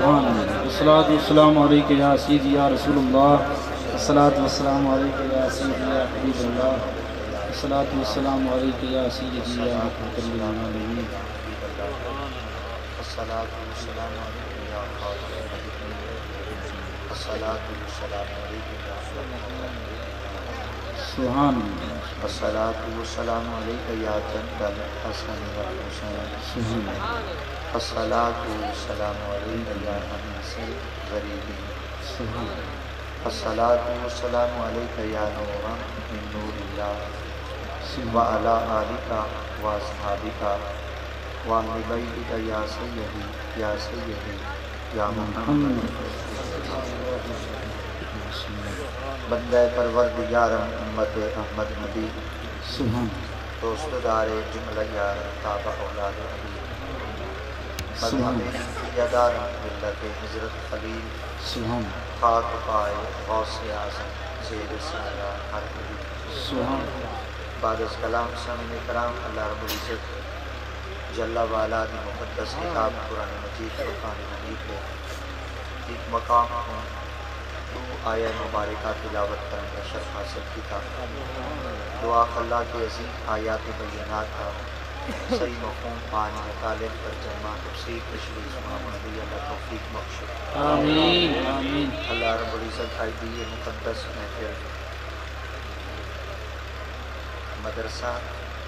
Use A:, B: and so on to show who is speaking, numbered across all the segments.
A: الصلاۃ والسلام علیک یا سیدی یا رسول اللہ، الصلاۃ والسلام علیک یا سیدی یا حبیب اللہ، الصلاۃ والسلام علیک یا سیدی یا رحمۃ للعالمین،
B: الصلاۃ والسلام علیک یا خاتم النبیین، الصلاۃ والسلام علیک یا
A: سبحان اللہ،
B: الصلاۃ والسلام علیک یا جد الحسن والحسین، الصلاۃ والسلام علیک یا انیس الغریبین، الصلاۃ والسلام علیک یا نورا من نور اللہ وعلی آلک واصحابک واہل بیتک یا سیدی یا محمد بندہ پروردگار امت احمد نبی، دوست دار جملہ یار تابع اولاد علی، مذہب یدار ملت حضرت خلیل، خاک پائے غوث اعظم زیر سایہ ہر نبی۔ بعد از کلام سامعین کرام، اللہ رب العزت جل وعلا دی مقدس کتاب قرآن مجید فرقان حمید ہے ایک مقام کو تو آیہ مبارکہ تلاوت کرنے کا شرف حاصل کیا۔ دعا اللہ کے عظیم آیات بینات کا صحیح مفہوم معنی مطالب ترجمہ تفسیر تشریح محمدی اللہ توفیق بخش
A: آمین آمین۔
B: اللہ رب العزت آئی مقدس محفل مدرسہ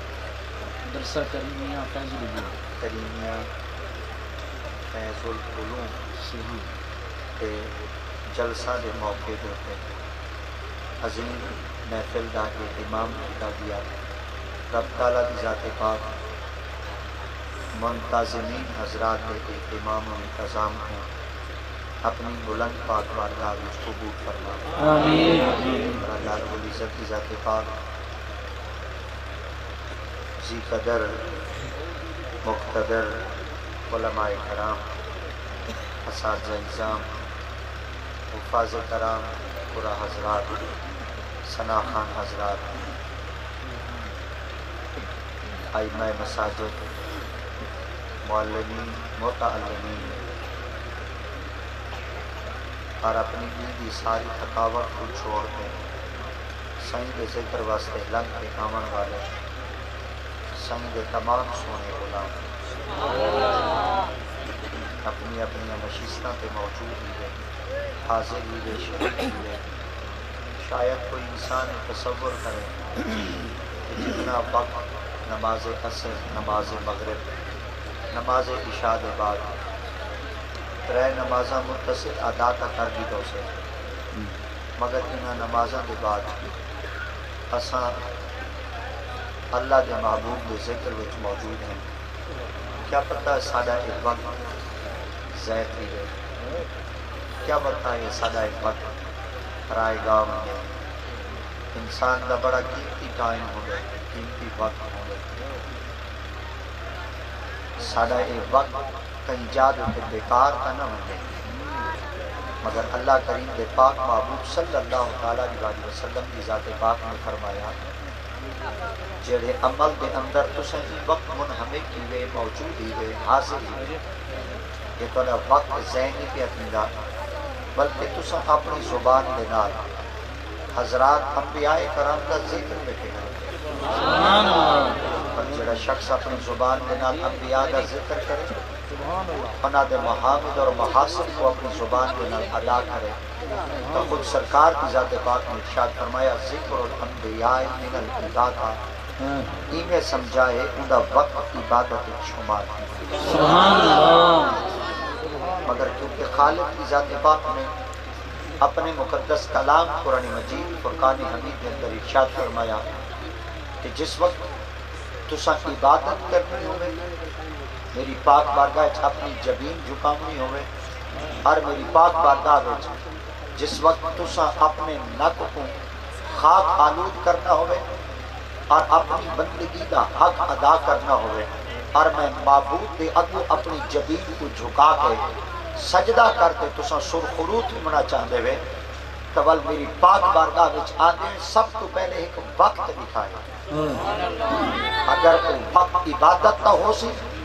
A: کریمیہ فیض العلوم
B: کریمیہ فیض العلوم کے جلسہ کے موقع دے عظیم محفل کا اہتمام کیا گیا۔ رب تعالیٰ کی ذات پاک منتظمین حضرات کے اہتمام و انتظام کو اپنی بلند پاک بارگاہ میں قبول فرما۔
A: آمین۔
B: اور اللہ رب العزت کی ذات پاک ذی قدر مقتدر علماء کرام، اساتذہ نظام، حفاظ کرام، قرآ حضرات، ثنا خان حضرات، ائمہ مساجد، معلمین، متعلمین اور اپنی کی ساری تھکاوٹ کو چھوڑ کے سائیں کے ذکر واسطے لنگ کے آمن والے سائیں کے تمام سونے غلام اپنی اپنی نشستوں پہ موجود ہوئے، حاضر ہوئے، شریک ہوئے۔ شاید کوئی انسان تصور کرے کہ جتنا وقت نماز عصر، نماز مغرب، نماز عشاء کے بعد ترے نمازاں متصل ادا کر دی دو سے، مگر انہاں نمازاں کے بعد اساں اللہ کے محبوب کے ذکر وچ موجود ہیں۔ کیا پتہ ہے ساڈا ایک وقت ضائع تھی گئے، کیا پتہ ہے ساڈا ایک وقت رائے گاہ ہو گیا۔ انسان کا بڑا قیمتی ٹائم ہو گیا، قیمتی وقت ہو گیا۔ ساڈا ایک وقت کہیں جا کے بیکار کا نہ بنے، مگر اللہ کریم کے پاک محبوب صلی اللہ تعالیٰ علیہ وسلم کی ذات پاک نے فرمایا جڑے عمل دے اندر تسیں وقت منہمک ہوئے، موجود ہوئے، حاضر ہوئے، یہ تھوڑا وقت ضائع نہیں پیا کیندا، بلکہ تسیں اپنی زبان دے نال حضرات انبیاء کرام کا ذکر بیٹھے کرو۔
A: سبحان اللہ۔
B: پر جڑا شخص اپنی زبان دے نال انبیاء کا ذکر کرے، انہاں دے محامد اور محاسن کو اپنی زبان دے نال ادا کرے، تو خود سرکار کی ذات پاک نے ارشاد فرمایا ذکر الانبیاء من العبادہ، ایویں سمجھائے انہا وقت عبادت شمار کی۔
A: سبحان اللہ۔
B: مگر کیونکہ خالق کی ذات پاک نے اپنے مقدس کلام قرآن مجید فرقان حمید کے اندر ارشاد فرمایا کہ جس وقت تساں عبادت کرنی ہوئے، میری پاک بارگاہ اپنی جبین جھکانی ہوئے، اور میری پاک بارگاہ جس وقت تساں اپنے نک کو خاک آلود کرنا ہوئے اور اپنی بندگی کا حق ادا کرنا ہوئے، اور میں معبود دے اگو اپنی جبین کو جھکا کے سجدہ کرتے تساں سرخروت ہونا چاہتے ہوئے، تول میری پاک بارگاہ وچ آنے سب تو پہلے ایک وقت دکھائے۔ اگر وقت عبادت نہ ہو سی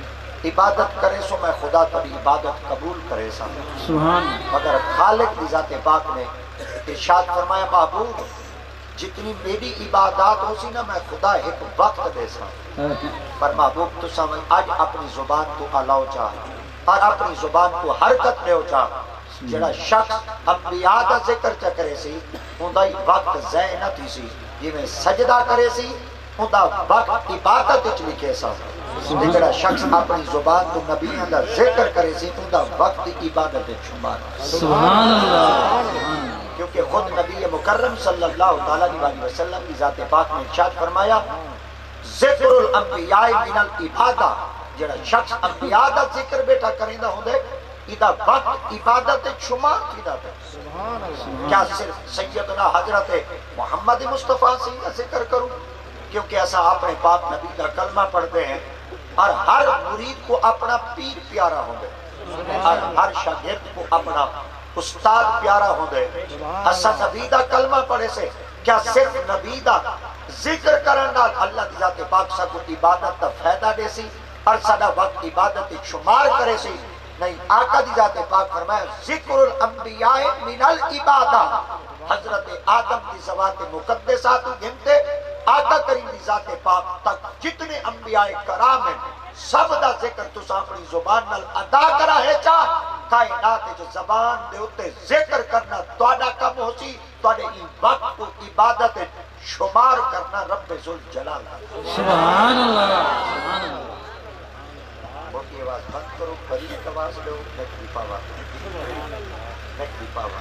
B: عبادت کرے سو میں خدا تری عبادت قبول کرے سا
A: سبحان
B: مگر خالق کی ذات پاک نے ارشاد فرمایا محبوب جتنی میری عبادات ہو سی نا میں خدا ایک وقت دے سا پر محبوب تو سمجھ آج اپنی زبان کو الاؤ چاہ اور اپنی زبان کو حرکت لے چاہ جڑا شخص انبیاء دا ذکر چا کرے سی اندائی وقت زین نہ تھی سی جی میں سجدہ کرے سی اندہ وقت عبادت اچ لکھے سا جڑا شخص اپنی زبان تو نبیوں دا ذکر کرے سی اندہ وقت عبادت شمار
A: سبحان اللہ
B: کیونکہ خود نبی مکرم صلی اللہ علیہ وسلم کی ذات پاک نے ارشاد فرمایا ذکر الانبیاء من العبادہ جڑا شخص انبیاء دا ذکر بیٹھا کریندا ہوندے ادا وقت عبادت شمار کیدا ہے کیا صرف سیدنا حضرت محمد مصطفیٰ سے کا ذکر کروں کیونکہ ایسا اپنے پاک نبی کا کلمہ پڑھتے ہیں اور ہر مرید کو اپنا پیر پیارا ہوندے اور ہر شاگرد کو اپنا استاد پیارا ہوندے اسا نبی دا کلمہ پڑھے سے کیا صرف نبی دا ذکر کرنا اللہ کی ذات پاک سا کو عبادت دا فائدہ دے سی اور سدا وقت عبادت شمار کرے سی نہیں آقا دی ذات پاک فرمایا ذکر الانبیاء من العبادہ حضرت آدم کی ذوات مقدسات گھنتے آقا کریم دی ذات پاک تک جتنے انبیاء کرام ہیں سب دا ذکر تو اپنی زبان نال ادا کرا ہے چاہ کائنات جو زبان دے ہوتے ذکر کرنا توڑا کم ہو سی توڑے ان وقت کو عبادت شمار کرنا رب ذوالجلال
A: سبحان اللہ
B: موٹی آواز بند کرو بریک آواز لو نکلی پاوا نکلی پاوا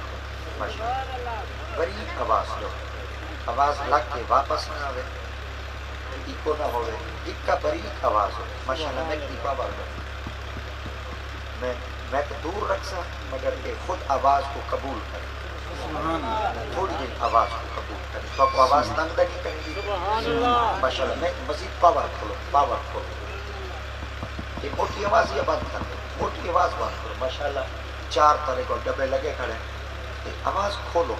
B: بریک آواز لو آواز لگ کے واپس نہ آوے ایکو نہ ہوئے ایک کا بریک آواز ہو ماشاءاللہ نکلی پاوا لو میں تو دور رکھ سا مگر کہ خود آواز کو قبول کرے تھوڑی دن آواز کو قبول کرے تو آپ آواز تنگ نہیں کریں گی ماشاءاللہ میں مزید پاور کھولو یہ موٹی آواز یہ بند کر دو موٹی آواز بند کرو ماشاءاللہ 4 طرح کو ڈبے لگے کھڑے آواز کھولو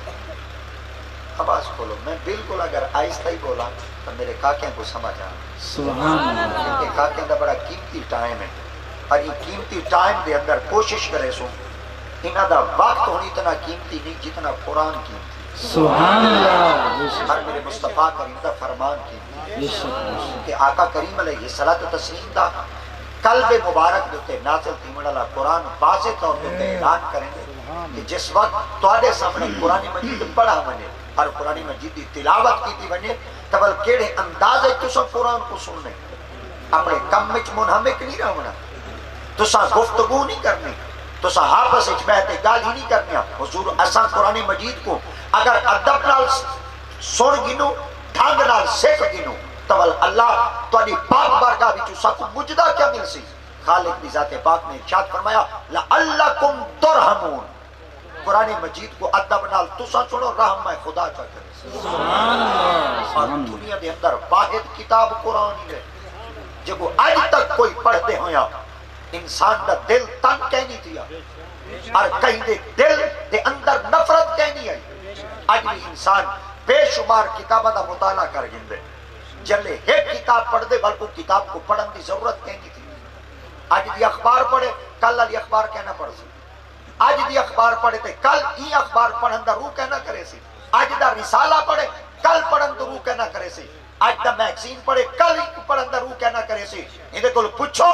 B: میں بالکل اگر آہستہ ہی بولا تو میرے کاکیں کو سمجھ آ کیونکہ کاکیں دا بڑا قیمتی ٹائم ہے اور یہ قیمتی ٹائم دے اندر کوشش کرے سو انہاں دا وقت ہونی اتنا قیمتی نہیں جتنا قرآن قیمتی
A: سبحان اللہ
B: اور میرے مصطفیٰ کریم دا فرمان قیمتی کہ آقا کریم علیہ الصلوۃ والتسلیم دا قلب مبارک دیتے نازل تیمن اللہ قرآن واضح طور پہ اعلان کریں گے کہ جس وقت توڑے سامنے قرآن مجید پڑھا بنے اور قرآن مجید کی تلاوت کی بنے تب کیڑے انداز ہے تسا قرآن کو سننے اپنے کم وچ منہمک نہیں رہنا تسا گفتگو نہیں کرنی تسا آپس وچ بیٹھ گل ہی نہیں کرنی حضور اساں قرآن مجید کو اگر ادب نال سن گنو ڈھنگ نال سیکھ گنو تو اللہ تہاڈی پاک بارگاہ وچ سب مجدہ کیا مل سی خالق کی ذات پاک نے ارشاد فرمایا لعلکم ترحمون قرآن مجید کو ادب نال تسا سنو رحم میں خدا چا کرے
A: سبحان اللہ
B: اور دنیا دے اندر واحد کتاب قرآن ہی ہے جب اج تک کوئی پڑھتے ہویا انسان دا دل تنگ کہنی تھیا اور کہیں دے دل دے اندر نفرت کہنی ہے اج بھی انسان بے شمار کتابہ دا مطالعہ کر گندے جلے ایک کتاب پڑھ دے بلکہ کتاب کو پڑھن کی ضرورت کہنی تھی آج دی اخبار پڑھے کل علی اخبار کہنا پڑھ سی آج دی اخبار پڑھے تے کل ہی اخبار پڑھن دا روح کہنا کرے سی آج دا رسالہ پڑھے کل پڑھن دا روح کہنا کرے سی آج دا میگزین پڑھے کل ہی پڑھن دا روح کہنا کرے سی اندے کل پوچھو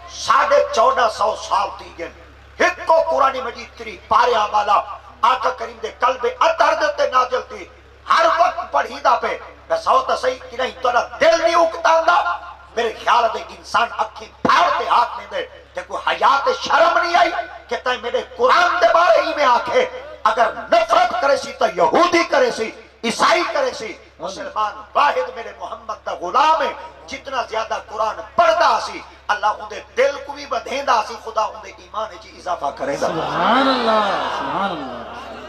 B: 1450 سال تھی گئے ایک کو قرآن مجید تری پارے آمالا آقا کریم دے قلب اطہر دیتے نازل تھی ہر وقت پڑھی دا پہ بساؤ تا صحیح کہ نہیں تو دل نہیں اکتان دا میرے خیال دے انسان اکھی پھیرتے ہاتھ میں دے کہ کوئی حیات شرم نہیں آئی کہ تائیں میرے قرآن دے بارے ہی میں آکھے اگر نفرت کرے سی تو یہودی کرے سی عیسائی کرے سی مسلمان واحد میرے محمد دا غلام ہے جتنا زیادہ قرآن پڑھدا سی اللہ ان دے دل کو بھی بدھیندا سی خدا ان دے ایمان چی اضافہ کرے دا
A: سبحان اللہ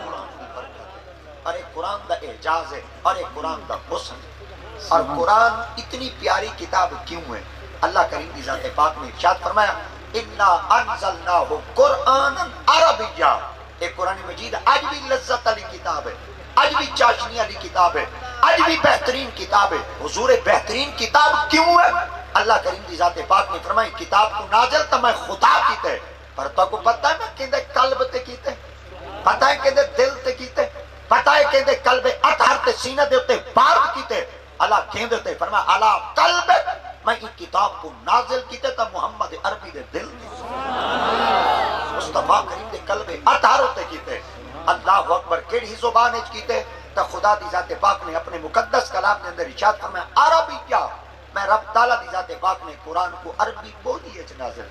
B: اور ایک قرآن دا اعجاز ہے اور ایک قرآن دا حسن اور قرآن اتنی پیاری کتاب کیوں ہے اللہ کریم کی ذات پاک نے ارشاد فرمایا انا انزلناہ قرآنا عربیہ ایک قرآن مجید آج بھی لذت علی کتاب ہے آج بھی چاشنی علی کتاب ہے آج بھی بہترین کتاب ہے حضور بہترین کتاب کیوں ہے اللہ کریم دی ذات پاک نے فرمائی کتاب کو نازل تو میں خدا کیتے پر تو کو پتہ ہے میں کیندے قلب تے کیتے پتہ ہے کیندے دل تے کیتے پتہ ہے کیندے قلب اطہر تے سینہ دے اوتے بار کیتے اللہ کیندے تے فرمایا الا قلب میں اس کتاب کو نازل کیتے تو محمد عربی دے دل مصطفیٰ کریم دے قلب اطہر ہوتے کیتے اللہ اکبر کیڑی زبان وچ کیتے تو خدا دی ذات پاک نے اپنے مقدس کلام دے اندر ارشاد فرمایا عربی کیا میں رب تعالیٰ دی ذات پاک نے قرآن کو عربی بولی وچ نازل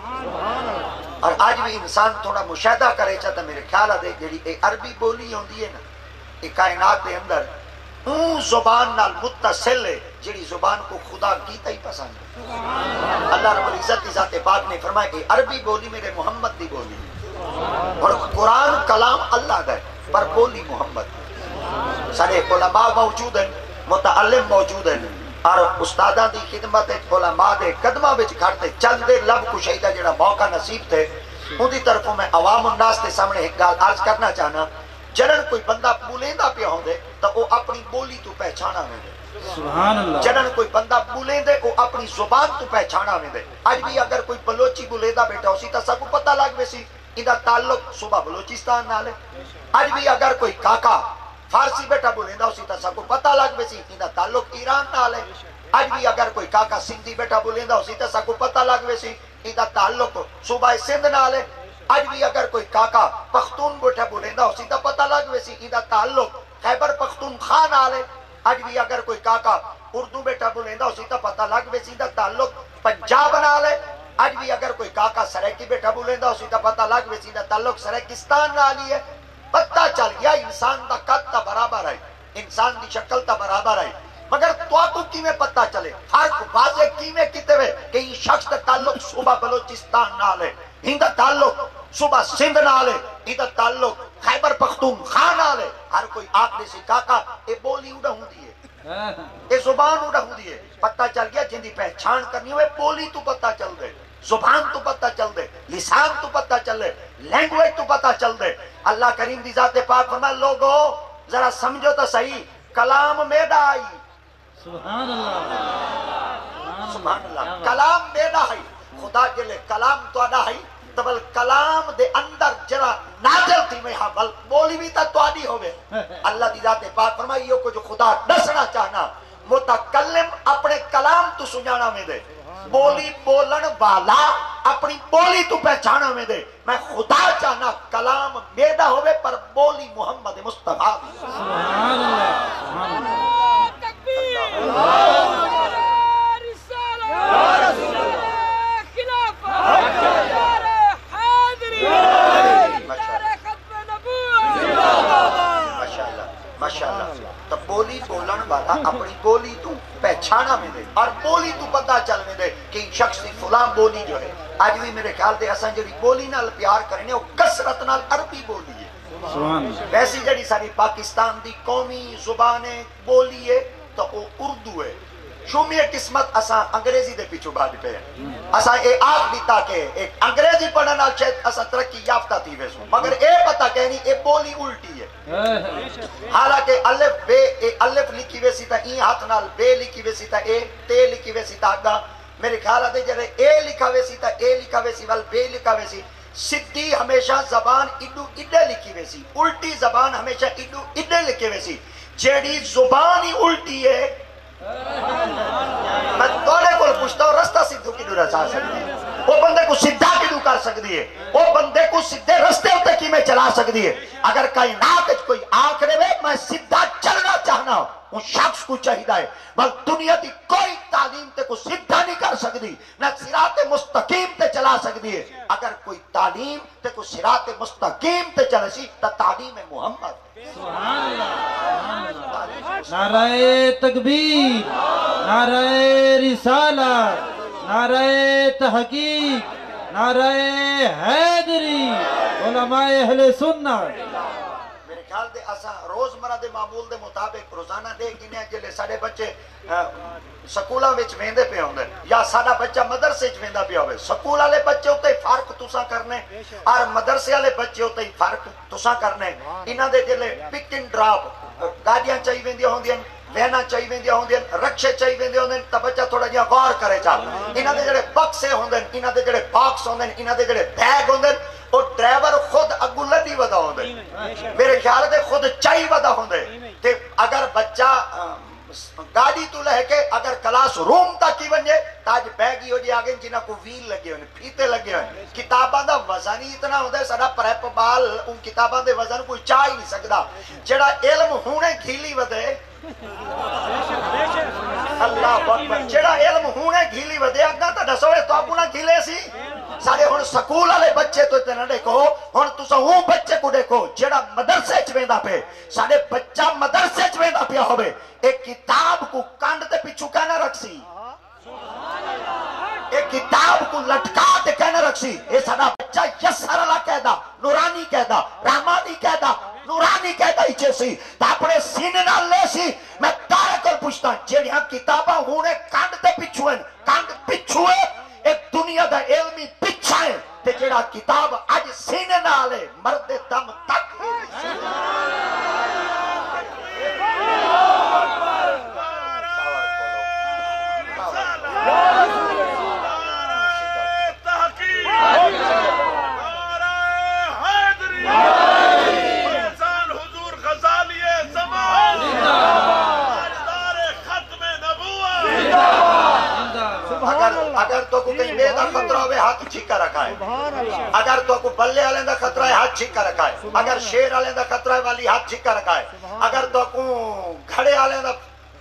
B: کیا اور آج بھی انسان تھوڑا مشاہدہ کرے چاہتا میرے خیال ہے جڑی اے عربی بولی ہوندی ہے نا یہ کائنات دے اندر اون زبان نال متصل ہے جڑی زبان کو خدا کیتا ہی پسند ہے اللہ رب العزت کی ذات پاک نے فرمایا کہ عربی بولی میرے محمد دی بولی اور قرآن کلام اللہ دا ہے پر بولی محمد سارے علماء موجود ہیں متعلم موجود ہیں اور استاداں دی خدمت علماء دے قدماں وچ کھڑتے چلدے لب کشیدہ جڑا موقع نصیب تھے ان دی طرفوں میں عوام الناس کے سامنے ایک گل عرض کرنا چاہنا جڑن کوئی بندہ بولیندا پیا ہوندے تو وہ اپنی بولی تو پہچانا ویندے
A: سبحان اللہ
B: جڑن کوئی بندہ بولیندے وہ اپنی زبان تو پہچانا ویندے اج بھی اگر کوئی بلوچی بولیندا بیٹھا ہوسی تو سب کو پتہ لگ ویسی ایندا تعلق صوبہ بلوچستان نال ہے اج بھی اگر کوئی کاکا فارسی بیٹا بولیندا اسی تا سب کو پتہ لگ ویسی ایندا تعلق ایران نال ہے اج بھی اگر کوئی کاکا سندھی بیٹا بولیندا اسی تا سب کو پتہ لگ ویسی ایندا تعلق صوبہ سندھ نال ہے اج بھی اگر کوئی کاکا پختون بیٹا بولیندا اسی تا پتہ لگ ویسی ایندا تعلق خیبر پختونخوا نال ہے اج بھی اگر کوئی کاکا اردو بیٹا بولیندا اسی تا پتہ لگ ویسی ایندا تعلق پنجاب نال ہے اج بھی اگر کوئی کاکا سرائکی بیٹا بولیندا اسی تا پتہ لگ ویسی ایندا تعلق سرائکستان نال ہی ہے پتہ چل گیا انسان دا قد تا برابر ہے انسان دی شکل تا برابر ہے مگر تو کو کیویں پتہ چلے فرق واضح کیویں کیتے وے کہ یہ شخص دا تعلق صوبہ بلوچستان نال ہے ہندا تعلق صوبہ سندھ نال ہے ہندا تعلق خیبر پختونخوا نال ہے ہر کوئی آکھدے سی کاکا اے بولی اڑا ہوندی ہے اے زبان اڑا ہوندی ہے پتہ چل گیا جن دی پہچان کرنی ہوئے بولی تو پتہ چل دے زبان تو پتہ چل دے لسان تو پتہ چل دے لینگویج تو پتہ چل دے اللہ کریم دی ذات پاک فرمائے لوگو ذرا سمجھو تو صحیح کلام میرا آئی
A: سبحان اللہ
B: سبحان اللہ کلام میرا آئی خدا جلے کلام تو آڈا آئی تبل کلام دے اندر جرا نازل تھی میں ہاں بل بولی بھی تا تو آڈی ہوئے اللہ دی ذات پاک فرمائے یہ کو جو خدا دسنا چاہنا متکلم اپنے کلام تو سنجانا میں دے بولی بولن والا اپنی بولی تو پہچانا میں دے میں خدا چاہنا کلام میرا ہوئے پر بولی محمد مصطفیٰ
A: سبحان اللہ سبحان اللہ
B: ماشاءاللہ تو بولی بولن والا اپنی بولی تو پہچانا میں دے اور بولی تو پتہ چل میں دے کہ شخص کی فلاں بولی جو ہے آج بھی میرے خیال دے اساں جڑی بولی نال پیار کرنے وہ کثرت نال عربی بولی ہے ویسی جڑی ساری پاکستان دی قومی زبان بولی ہے تو وہ اردو ہے شومی قسمت اساں انگریزی دے پیچھے بھاج پے ہیں اساں اے آگ دیتا کہ ایک انگریزی پڑھنے نال شاید اساں ترقی یافتہ تھی ویسوں مگر اے پتہ کہنی اے بولی الٹی ہے حالانکہ الف بے اے الف لکھی ویسی تا این ہاتھ نال بے لکھی ویسی تا اے تے لکھی ویسی تا آگا میرے خیال آتے جرے اے لکھا ویسی تا اے لکھا ویسی وال بے لکھا ویسی سدھی ہمیشہ زبان اڈو اڈے لکھی ویسی الٹی زبان ہمیشہ اڈو اڈے لکھی ویسی جیڑی زبان ہی الٹی ہے میں توڑے کو پوچھتا ہوں رستہ سدھو کی دورہ چاہ سکتی ہے وہ بندے کو سدھا کی دو کر سکتی ہے وہ بندے کو سدھے رستے ہوتے کی میں چلا سکتی ہے اگر کائنات کوئی آخرے میں سدھا چلنا چاہنا وہ شخص کو چاہیدہ ہے بل دنیا دی کوئی تعلیم تے کو سدھا نہیں کر سکتی نہ صراط مستقیم تے چلا سکتی ہے اگر کوئی تعلیم تے کو صراط مستقیم تے چلے سی تا تعلیم محمد
A: سبحان اللہ نعرہ تکبیر نعرہ رسالت نعرہ تحقیق نعرہ حیدری علماء اہل سنت
B: میرے خیال دے اسا روزمرہ دے معمول دے مطابق روزانہ دے گنے جلے ساڑے بچے سکولہ وچ ویندے پہ ہوندے یا ساڑا بچہ مدرسے وچ ویندا پہ ہوئے سکول والے بچے ہوتے ہی فرق تساں کرنے اور مدرسے والے بچے ہوتے ہی فرق تساں کرنے انہاں دے جلے پک اینڈ ڈراپ گاڑیاں چاہی ویندیاں ہوندیاں وینا چاہی ویندیاں ہوندیاں رکشے چاہی ویندے ہوندے تے بچہ تھوڑا جہا غور کرے چا انہاں دے جڑے بکسے ہوندے انہاں دے جڑے باکس ہوندے انہاں دے جڑے بیگ ہوندے وہ ڈرائیور خود اگو لدی ودا ہوندے میرے خیال دے خود چاہی ودا ہوندے تے اگر بچہ گاڑی تو لے کے اگر کلاس روم تک ہی ونجے تاج بیگ ہی ہو جائے آگے جنہاں کو ویل لگے ہوئے پھیتے لگے ہوئے کتاباں دا وزن ہی اتنا ہوتا ہے سڑا پریپ بال ان کتاباں دے وزن کوئی چاہ ہی نہیں سکتا جڑا علم ہونے گھیلی ودے اللہ اکبر جڑا علم ہونے گھیلی ودے اگا تا دسوے تو اپنا گھیلے سی سارے ہن سکول والے بچے تو اتنا دیکھو ہن تساں ہوں بچے کو دیکھو جڑا مدرسے چ ویندا پے سارے بچہ مدرسے چ ویندا پیا ہوے ایک کتاب کو کانڈ تے پیچھے کہنا رکھسی ایک کتاب کو لٹکا تے کہنا رکھسی اے سارا بچہ یسر اللہ کہدا نورانی کہدا رحمانی کہدا نورانی کہدا ہی سی تا اپنے سینے نال لے سی میں تارے کول پوچھتا جڑیاں کتاباں ہونے کانڈ تے پیچھے کانڈ پیچھے ایک دنیا دا علمی پیچھا ہے تے جڑا کتاب اج سینے نال ہے مرد دم تک اگر تو کو کہیں بے دا خطرہ ہوئے ہاتھ چھکا رکھا ہے اگر تو کو بلے آلیں دا خطرہ ہے ہاتھ چھکا رکھا ہے اگر شیر آلیں دا خطرہ ہے والی ہاتھ چھکا رکھا ہے اگر تو کو گھڑے آلیں دا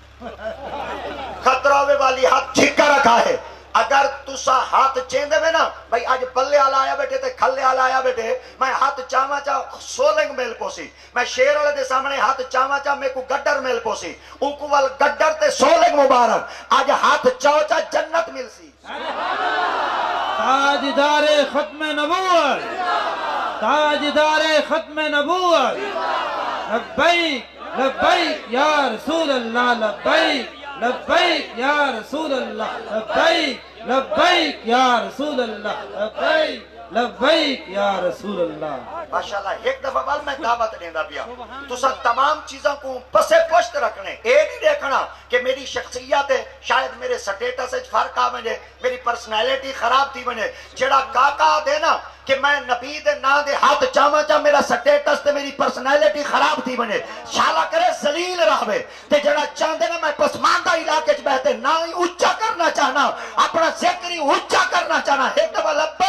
B: خطرہ ہوئے والی ہاتھ چھکا رکھا ہے اگر تسا ہاتھ چیندے میں نا بھائی آج بلے آلا آیا بیٹھے تے کھلے آلا آیا بیٹھے میں ہاتھ چاہما چاہ سولنگ میل پوسی میں شیر والے دے سامنے ہاتھ چاہما چاہ میں کو گڈر میل پوسی اوکو وال گڈر تے سولنگ مبارک آج ہاتھ چاہو چاہ جنت مل سی
A: تاجدار ختم نبوت تاجدار ختم نبوت لبیک لبیک یا رسول اللہ لبیک لبیک یا رسول اللہ لبیک لبیک یا رسول اللہ لبیک لبیک یا رسول اللہ
B: ماشاءاللہ ایک دفعہ بال میں دعوت دیندہ پیا تو سب تمام چیزوں کو پسے پشت رکھنے اے نہیں دیکھنا کہ میری شخصیت ہے شاید میرے سٹیٹس سے فرق آ بنے میری پرسنالٹی خراب تھی بنے جڑا کاکا دے نا کہ میں نبی دے نا دے ہاتھ چاما چاہ میرا سٹیٹس تے میری پرسنالٹی خراب تھی بنے شالا کرے ذلیل رہوے تے جڑا چاندے نا میں پسماندہ علاقے چ بہتے نہ ہی اونچا کرنا چاہنا اپنا ذکری اونچا کرنا چاہنا ایک دفعہ لبے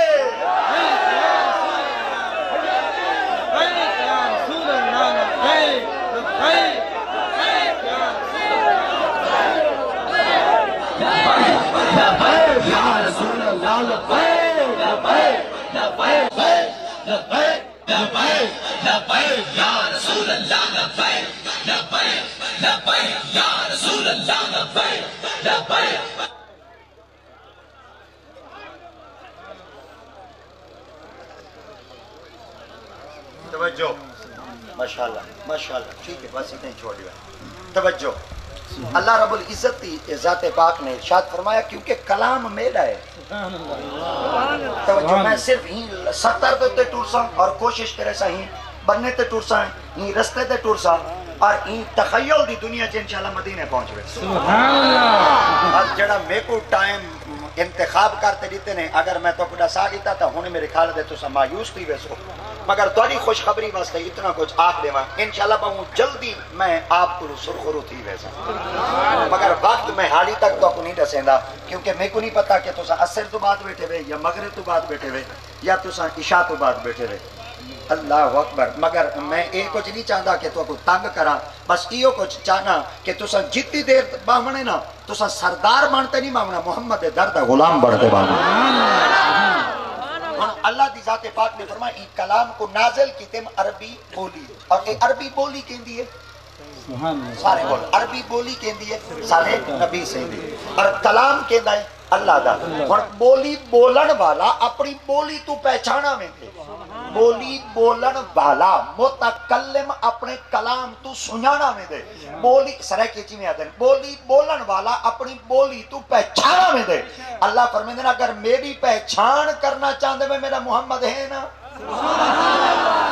B: توجہ ماشاءاللہ ماشاءاللہ ٹھیک ہے بس اتنے چھوڑ دیا توجہ اللہ رب العزت کی ذات پاک نے ارشاد فرمایا کیونکہ کلام میرا ہے توجہ میں صرف ہی 70 تے ٹورساں اور کوشش کرے سا ہی بننے تے ٹورساں ہی رستے تے ٹورساں اور ہی تخیل دی دنیا چ انشاءاللہ مدینے پہنچ گئے سبحان اللہ اور جڑا میں کو ٹائم انتخاب کرتے دیتے نے اگر میں تو کڈا سا دیتا تھا ہونے میرے خیال دے تو سا مایوس تھی ویسو مگر تاری خوشخبری واسطے اتنا کچھ آکھ دیواں انشاءاللہ بہت جلدی میں آپ کو سرخرو تھی ویسا مگر وقت میں حالی تک تو نہیں دسیندا کیونکہ میں کو نہیں پتا کہ تو سا عصر تو بعد بیٹھے ہوئے یا مغرب تو بعد بیٹھے ہوئے یا تو سا عشاء تو بعد بیٹھے ہوئے اللہ اکبر مگر میں ایک کچھ نہیں چاہتا کہ تو کو تنگ کرا بس ایو کچھ چاہنا کہ تو سا جتنی دیر باہمنے نا تو سا سردار مانتے نہیں باہمنا محمد درد غلام بڑھتے باہمنا اللہ دی ذات پاک نے فرمایا ای کلام کو نازل کی تم عربی بولی اور اے عربی بولی کہن دیئے سارے بول عربی بولی کہن دیئے سارے نبی سے دیئے اور کلام کہن دیئے اللہ دا اور بولی بولن والا اپنی بولی تو پہچانا میں دے بولی بولن والا متکلم اپنے کلام تو سنانا میں دے بولی سرے کیچی میں آدھیں بولی بولن والا اپنی بولی تو پہچانا میں دے اللہ فرمائے دینا اگر میری پہچان کرنا چاہتے میں میرا محمد ہے نا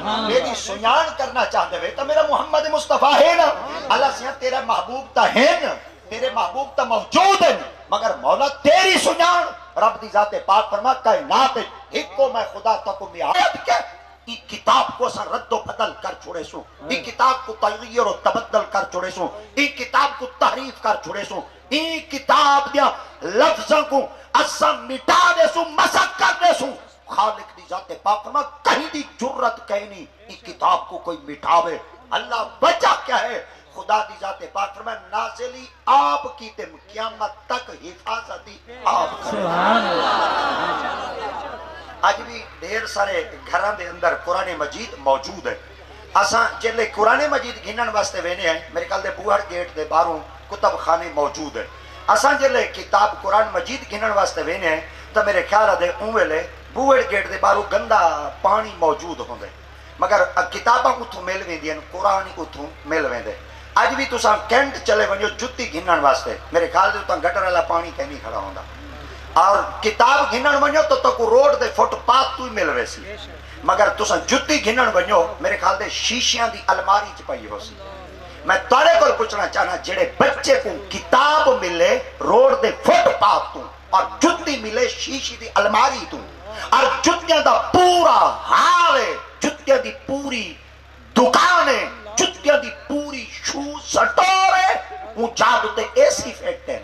B: میری سنان کرنا چاہتے ہوئے تو میرا محمد مصطفیٰ ہے نا اللہ سے تیرا محبوب تا ہے نا تیرے محبوب تا موجود ہے مگر مولا تیری سنان رب دی ذات پاک فرما کائنات ایک کو میں خدا تک میاد کے ای کتاب کو سا رد و بدل کر چھوڑے سوں ای کتاب کو تغیر و تبدل کر چھوڑے سوں ای کتاب کو تحریف کر چھوڑے سوں ای کتاب دیا لفظوں کو اسا مٹا دے سوں مسک کر دے سوں خالق دی ذات پاک فرما کہیں دی جرت کہیں نہیں ای کتاب کو کوئی مٹاوے اللہ بچا کیا ہے خدا دی ذات پاک فرمائے نازلی آپ کی تم قیامت تک حفاظتی آپ
A: سبحان اللہ
B: آج بھی ڈھیر سارے گھران دے اندر قرآن مجید موجود ہے اساں جلے قرآن مجید گھنن واسطے وینے ہیں میرے کال دے بوہر گیٹ دے باروں کتب خانے موجود ہے اساں جلے کتاب قرآن مجید گھنن واسطے وینے ہیں تو میرے خیال دے اونویلے بوہر گیٹ دے باروں گندہ پانی موجود ہوں دے مگر کتاباں اتھوں مل وین دیں قرآن اتھوں مل وین دے آج بھی تساں کینٹ چلے ونجو جتی گھنن واسطے میرے خیال دے اتاں گٹر والا پانی کہیں کھڑا ہوندا اور کتاب گھنن ونجو تو کو روڈ دے فٹ پاتھ تو ہی مل ویسی مگر تساں جتی گھنن ونجو میرے خیال دے شیشیاں دی الماری چ پئی ہو سی میں تارے کو پوچھنا چاہنا جڑے بچے کو کتاب ملے روڈ دے فٹ پاتھ تو اور جتی ملے شیشی دی الماری تو اور جتیاں دا پورا حال ہے جتیاں دی پوری دکان ہے جتیاں دی پوری شو سٹور ہے وہ چاہ دوتے اے سی فیکٹیں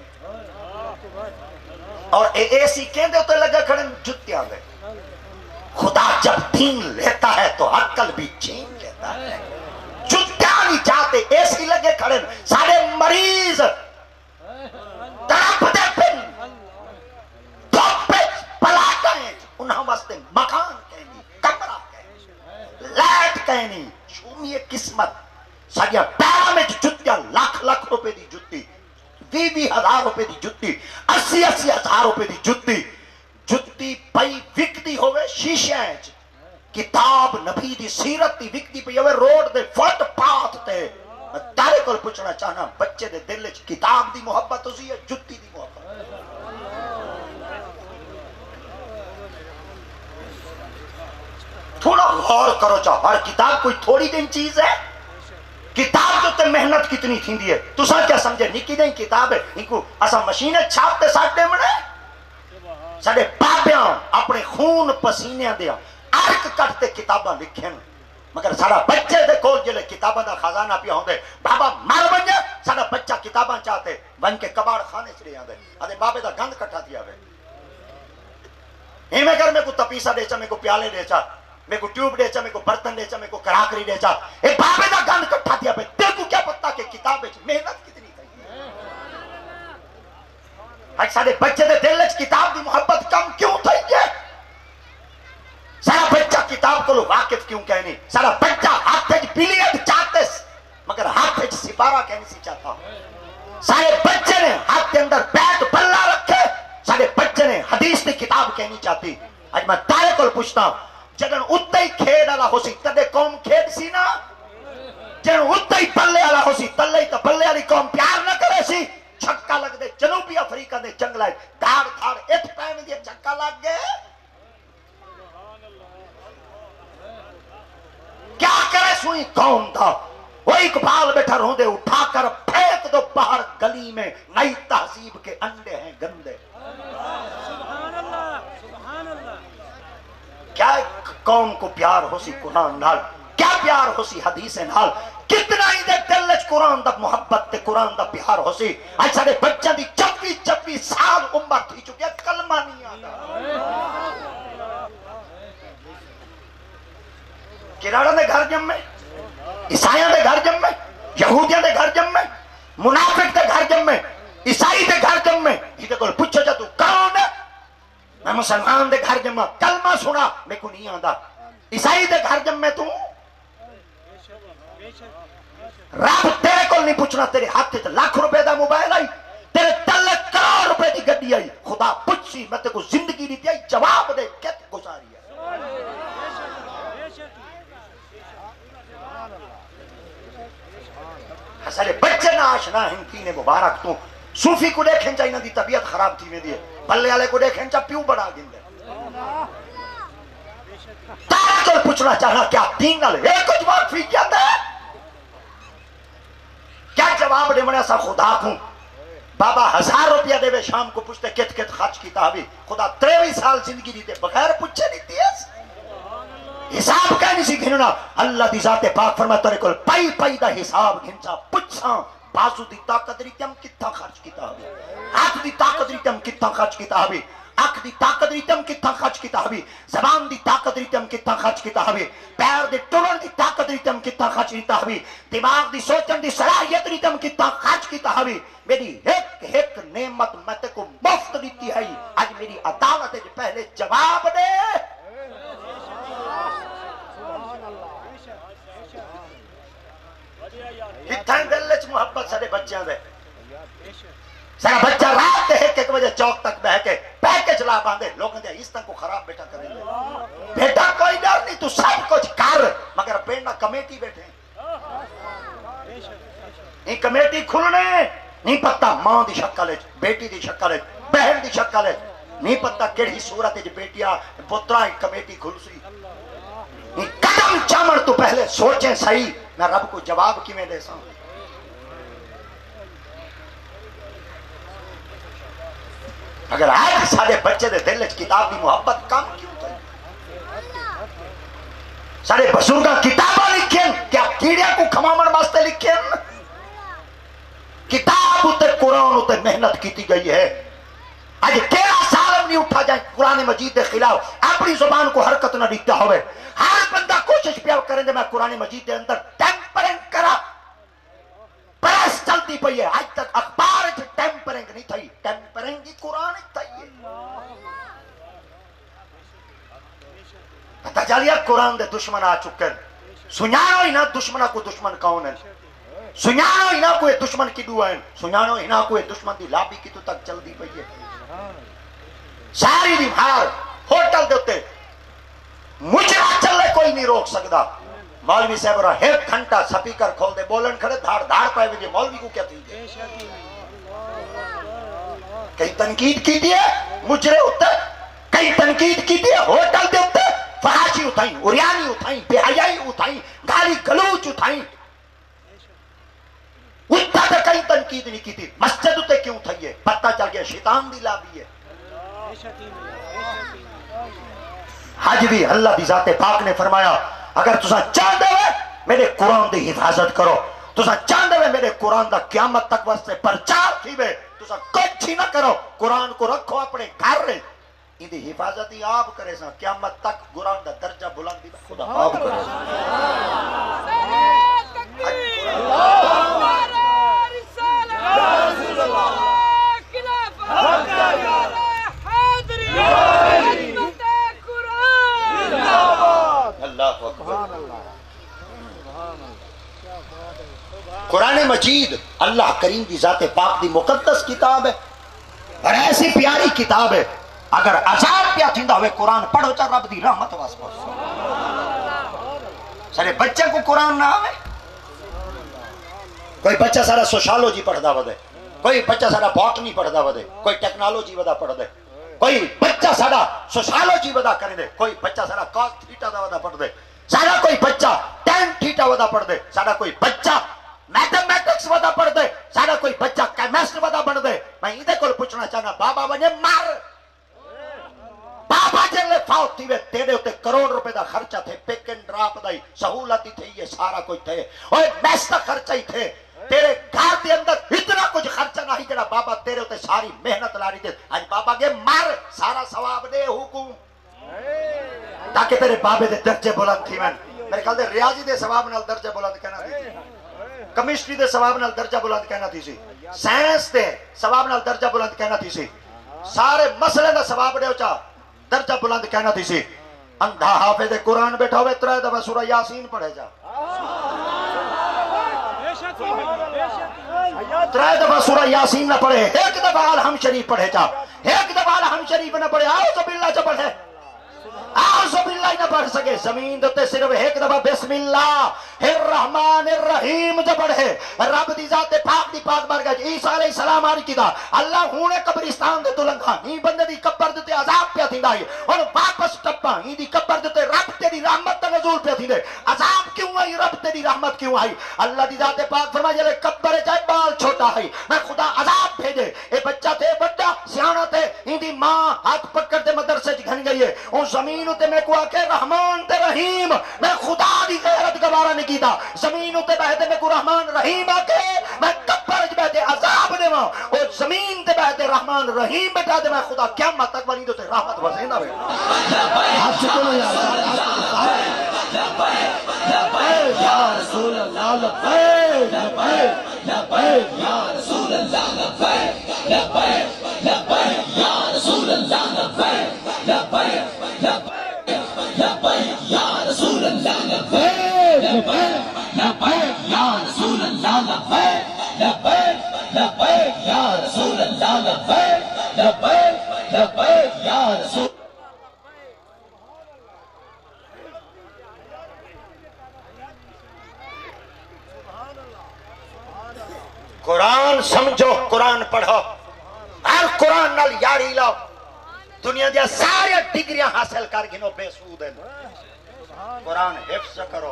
B: اور اے سی کہن دے ہوتے لگا کھڑے جتیاں دے خدا جب دین لیتا ہے تو عقل بھی چھین لیتا ہے جتیاں نہیں چاہتے اے سی لگے کھڑے سارے مریض تڑپ دے پن دھوپے پلاکیں انہاں واسطے مکان کہنی کمرہ کہنی لائٹ کہنی شومی قسمت ساڑیاں پیرا میں جتیاں لاکھ روپے دی جتی 20,000 روپے دی جتی 80,000 روپے دی جتی جتی پئی وکتی ہوئے شیشہ ہے کتاب نبی دی سیرت دی وکتی پئی ہوئے روڈ دے فٹ پاتھ تے میں تارے کو پوچھنا چاہنا بچے دے دل وچ کتاب دی محبت ہوسی ہے جتی دی محبت تھوڑا غور کرو چاہ ہر کتاب کوئی تھوڑی دن چیز ہے کتاب جو تے محنت کتنی تھی دی ہے تو سا کیا سمجھے نکی دیں کتاب ہے انکو اسا مشینیں چھاپتے ساٹھے منے ساڑھے بابیاں اپنے خون پسینے دیا آرک کٹتے کتاباں لکھیں مگر ساڑھا بچے دے کول جلے کتاباں دا خزانہ پیا ہوں دے بابا مر بنجے ساڑھا بچہ کتاباں چاہتے بن کے کباڑ خانے چڑے آن دے آدھے بابے دا گند کٹھا دیا ہوئے میں کر میں کو تپیسا دے چا میں کو پیالے دے چا میں کو ٹیوب دے چا میں کو برتن دے چا میں کو کراکری دے چا اے بابے دا گند کٹھا دیا پہ تیرے کو کیا پتا کہ کتاب ہے محنت کتنی کری آج سارے بچے دے دل وچ کتاب دی محبت کم کیوں تھی ہے سارا بچہ کتاب کو واقف کیوں کہنی سارا بچہ ہاتھ وچ بلیٹ چاہتے مگر ہاتھ وچ سپارہ کہنی سی چاہتا سارے بچے نے ہاتھ کے اندر بیٹ بلا رکھے سارے بچے نے حدیث دی کتاب کہنی چاہتی آج میں تارے کو پوچھتا ہوں جگن اتنے ہی کھیڑ والا ہو سی تدے قوم کھیڑ سی نا جگن اتنے ہی بلے والا ہو سی تلے تو بلے والی قوم پیار نہ کرے سی چھکا لگ دے جنوبی افریقہ دے جنگل ہے دھاڑ دھاڑ ایت پہنے دے چھکا لگ گئے کیا کرے سوئی قوم تھا وہ اقبال بیٹھا روندے اٹھا کر پھینک دو باہر گلی میں نئی تہذیب کے انڈے ہیں گندے کیا قوم کو پیار ہو سی قرآن نال کیا پیار ہو سی حدیث نال کتنا ہی دے دل وچ قرآن دا محبت تے قرآن دا پیار ہو سی آج سارے بچہ دی 24 سال عمر تھی چکی ہے کلمہ نہیں آتا کراڑا دے گھر جم میں عیسائیاں دے گھر جم میں یہودیاں دے گھر جم میں منافق دے گھر جم میں عیسائی دے گھر جم میں یہ کوئی پوچھو جا تو کون ہے میں مسلمان دے گھر جمع کلمہ سنا میں کو نہیں آندا عیسائی دے گھر جمع تو رب تیرے کو نہیں پوچھنا تیرے ہاتھ تے لاکھ روپے دا موبائل آئی تیرے تلے کروڑ روپے دی گڈی آئی خدا پوچھی میں تے کو زندگی دی دیا جواب دے کت گزاری ہے سارے بچے نہ آشنا ہیں تینے مبارک تو صوفی کو دیکھیں چاہیے نا دی طبیعت خراب تھی میں دیئے بلے والے کو دیکھیں چاہ پیوں بڑا گن دے تارا تو پوچھنا چاہنا کیا دین نال ایک کچھ واقفیت ہے؟ کیا جواب دے منہ سا خدا کو بابا 1000 روپیہ دے وے شام کو پوچھتے کت کت خرچ کیتا ہوئی خدا 23 سال زندگی دیتے بغیر پوچھے دیتی ہے حساب کہنی سی گھننا اللہ دی ذات پاک فرمائے تورے کل پائی پائی دا حساب گھنسا پوچھاں بازو دی طاقت ریتی ہم کتنا خرچ کیتا ہوئی ہاتھ دی طاقت ریتی ہم کتنا خرچ کیتا ہوئی اک دی طاقت ریتی ہم کتنا خرچ کیتا ہوئی زبان دی طاقت ریتی ہم کتنا خرچ کیتا ہوئی پیر دی ٹرن دی طاقت ریتی ہم کتنا خرچ کیتا ہوئی دماغ دی سوچن دی صلاحیت ریتی ہم کتنا خرچ کیتا ہوئی میری ایک نعمت میں تے کو مفت دیتی ہے آج میری عدالت ہے پہلے جواب دے اتھاں دلچ محبت سارے بچیاں دے سارا بچہ رات دے 1 بجے چوک تک بہ کے پیکج لا باندھے لوگوں دے اس کو خراب بیٹا کریں گے بیٹا کوئی ڈر نہیں تو سب کچھ کر مگر بیٹا کمیٹی بیٹھے یہ کمیٹی کھلنے نہیں پتہ ماں دی شکل ہے بیٹی دی شکل ہے بہن دی شکل ہے نہیں پتہ کیڑی صورت ہے بیٹیاں پترا کمیٹی کھل سی قدم چامن تو پہلے سوچیں صحیح میں رب کو جواب کی میں دے سا اگر آج سارے بچے دے دل کتاب دی محبت کم کیوں تھی سارے بزرگاں کتاباں لکھیں کیا کیڑیاں کو کھمامن واسطے لکھیں کتاب ہوتے قرآن ہوتے محنت کیتی گئی ہے آج کیڑا سالم نہیں اٹھا جائیں قرآن مجید دے خلاف اپنی زبان کو حرکت نہ دیتا ہوئے ہر بندہ کوشش پیا کریں دے میں قرآن مجید دے اندر ٹیمپرنگ کرا پریس چلتی پئی ہے آج تک اخبار ٹیمپرنگ نہیں تھی ٹیمپرنگ کی قرآن تھی پتہ چلیا قرآن دے دشمن آ چکے سنیانو ہی نہ دشمنہ کو دشمن کون ہے سنیانو ہی نہ کوئی دشمن کی دعا ہے سنیانو ہی نہ کوئی دشمن دی لابی کی تو تک چل دی پئی ہے ساری دی بھار ہوٹل دیتے مجرا چلے کوئی نہیں روک سکتا مولوی صاحب رہا 1 گھنٹہ سپیکر کھول دے بولن کھڑے دھاڑ دھاڑ پائے ہوئے مولوی کو کیا تھی کئی تنقید کی دیئے مجرے ہوتے کئی تنقید کی دیئے ہوٹل دے ہوتے فحاشی اٹھائیں اریانی اٹھائیں بے حیائی اٹھائیں گالی گلوچ اٹھائیں اتنا تو کئی تنقید نہیں کی تھی مسجد ہوتے کیوں اٹھائیے پتہ چل گیا شیطان دی لابی ہے حج بھی اللہ دی ذات پاک نے فرمایا اگر تسا چاہتے ہوئے میرے قرآن دی حفاظت کرو تسا چاہتے ہوئے میرے قرآن دا قیامت تک واسطے پرچار تھی وے تسا کچھ ہی نہ کرو قرآن کو رکھو اپنے گھر رہے ان دی حفاظت ہی آپ کرے سا قیامت تک قرآن دا درجہ بلندی خدا آپ کرے سا اللہ اکبر قرآن مجید اللہ کریم دی ذات پاک دی مقدس کتاب ہے اور ایسی پیاری کتاب ہے اگر عذاب پیا تھیندا ہوئے قرآن پڑھو چا رب دی رحمت واسطے سارے بچے کو قرآن نہ آوے کوئی بچہ سارا سوشالوجی پڑھدا ودے کوئی بچہ سارا باٹنی پڑھدا ودے کوئی ٹیکنالوجی ودا پڑھ دے کوئی بچہ سارا سوشالوجی ودا کرے دے کوئی بچہ سارا کاس تھیٹا دا ودا پڑھ دے سارا کوئی بچہ ٹین تھیٹا ودا پڑھ دے سارا کوئی بچہ میتھمیٹکس ودا پڑھ دے سارا کوئی بچہ کیمسٹ ودا پڑھ دے میں ادھے کو پوچھنا چاہنا بابا ونے مار بابا جلے فاؤت تھی وے تیرے ہوتے کروڑ روپے دا خرچہ تھے پیک اینڈ ڈراپ دائی سہولتی تھے یہ سارا کوئی تھے اور میس دا خرچہ ہی تھے تیرے گھر دے اندر اتنا کچھ خرچہ نہیں جڑا بابا تیرے ہوتے ساری محنت لاری دے آج بابا کے مار سارا ثواب دے حکم تاکہ تیرے بابے دے درجے بلند تھی میں میرے خیال دے ریاضی دے ثواب نال درجے بلند کہنا تھی کیمسٹری دے ثواب نال درجہ بلند کہنا تھی سی سائنس دے ثواب نال درجہ بلند کہنا تھی سی سارے مسئلے دا ثواب دے چا درجہ بلند کہنا تھی سی اندھا حافظ قرآن بیٹھا ہوئے 3 دفعہ سورہ یاسین پڑھے جا 3 دفعہ سورہ یاسین نہ پڑھے 1 دفعہ الحم شریف پڑھے جا 1 دفعہ الحم شریف نہ پڑھے اعوذ باللہ چا پڑھے اعوذ باللہ ہی نہ پڑھ سکے. زمین دے صرف ایک دفعہ بسم اللہ الرحمن الرحیم جو پڑھے رب دی ذات پاک دی پاک بارگاہ عیسیٰ علیہ السلام آری کیتا اللہ ہونے قبرستان دے تو لنگا ہی بندے دی قبر دے عذاب پہ تھیندا ہے اور واپس ٹپا ہی دی قبر دے رب تیری رحمت تے نزول پہ تھیندے. عذاب کیوں آئی رب تیری رحمت کیوں آئی؟ اللہ دی ذات پاک فرمائے جلے قبر جائے بال چھوٹا ہے میں خدا عذاب بھیجے. اے بچہ تھے بڑا سیانا تھے ہی دی ماں ہاتھ پکڑ دے مدرسے گھن گئی ہے اون زمین تے میں کو آکے رحمان تے رحیم میں خدا دی غیرت گوارا نہیں کیتا. زمین تے بہتے میں کو رحمان رحیم آکے میں قبر ج بہتے عذاب دے ماں اور زمین تے بہتے رحمان رحیم بیٹھا دے میں خدا قیامت تک ولی تے رحمت وسیندا وے. ہاتھ چکو یار یا رسول اللہ لبیک لبیک لبیک یا رسول اللہ لبیک لبیک لبیک یا رسول اللہ لبیک لبیک لبیک یا رسول اللہ لبیک لبیک لبیک یا رسول اللہ لبیک لبیک لبیک یا رسول اللہ لبیک لبیک لبیک یا رسول. قرآن سمجھو قرآن پڑھو ہر قرآن نال یاری لاؤ دنیا دیا سارے ڈگریاں حاصل کر گنو بے سود ہیں. قرآن حفظ کرو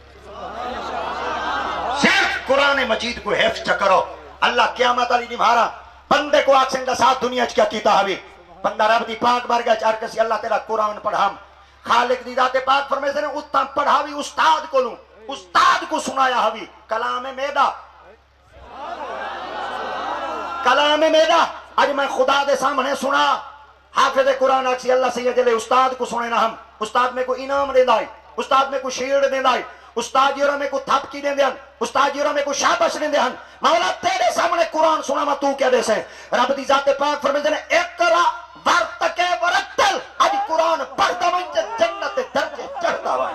B: صرف قرآن مجید کو حفظ کرو. اللہ قیامت علی نمہارا بندے کو آکسن کا ساتھ دنیا کیا کیتا ہوئی بندہ رب دی پاک بارگاہ چار کسی اللہ تیرا قرآن پڑھام خالق دی ذات پاک فرمائے سے نے اتنا پڑھاوی استاد کو لوں استاد کو سنایا ہوئی کلام میرا کلام میرا آج میں خدا دے سامنے سنا حافظ قرآن اکسی اللہ سید جلے استاد کو سنے نا ہم استاد میں کو انعام دے دائی استاد میں کو شیرڈ دے دائی استاد یورا میں کو تھپکی دے دیں استاد یورا میں کو شابش دے دیں مولا تیرے سامنے قرآن سنا ما تو کیا دے سے رب دی ذات پاک فرمائے نے اقرا ورتکے ورتل آج قرآن پڑھتا منجے جنت درجے چڑھتا ہوا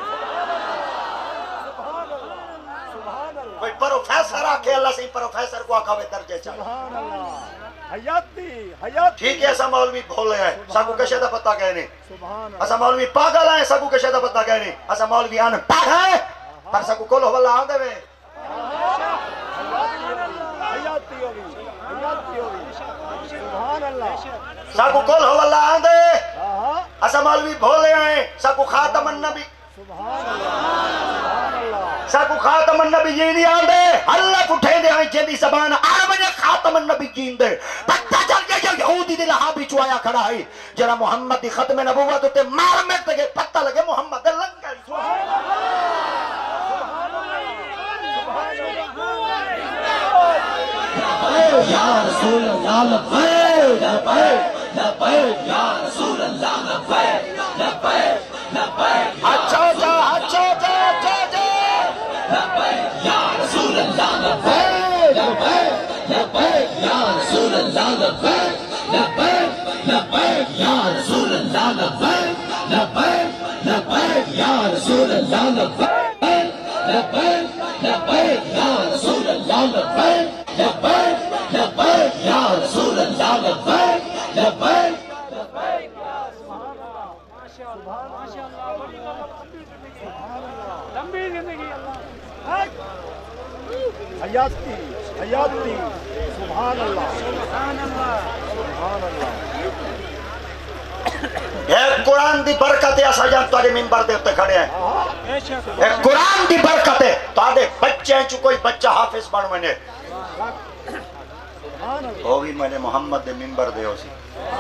B: کوئی پروفیسر آکے اللہ سے پروفیسر کو آکھا ہوئے درجے چڑھا حیاتی حیاتی ٹھیک ہے ایسا مولوی بھولے ہیں ساکو کشے دا پتہ کہنے ایسا مولوی پاگل ہیں ساکو کشے دا پتہ کہنے ایسا مولوی آن پاگ ہیں پر ساکو کل ہو اللہ آن دے میں حیاتی ہوگی حیاتی ہوگی سبحان اللہ ساکو کل ہو اللہ آن دے ایسا مولوی بھولے ہیں ساکو خاتم النبی ساکو خاتم النبی جیندی آن دے اللہ کو ٹھے دے آئیں جیندی زبان عرب نے خاتم النبی جیند دے پتہ چل گیا جو یہودی دے لہابی چوایا کھڑا ہے جرا محمد دی ختم نبوت ہوتے مار میں تگے پتہ لگے محمد دے لنگ گئی سبحان اللہ یا رسول اللہ لبیک لبیک لبیک یا رسول اللہ لبیک لبیک لبیک اچھا جا اچھا جا اچھا جا لبیک یا رسول اللہ لبیک لبیک لبیک یا رسول اللہ لبیک لبیک لبیک یا رسول اللہ لبیک لبیک لبیک یا رسول اللہ لبیک لبیک لبیک یا رسول اللہ لبیک لبیک لبیک یا رسول اللہ لبیک لبیک
C: لمبی زندگی حیاتی حیاتی سبحان اللہ سبحان اللہ سبحان اللہ.
B: ایک قرآن دی برکت ہے اسا جان تواڈے منبر دے اوتے کھڑے ہیں ایک قرآن دی برکت ہے تواڈے بچے چ کوئی بچہ حافظ بن ونے وہ بھی میں نے محمد دے منبر دے ہو سی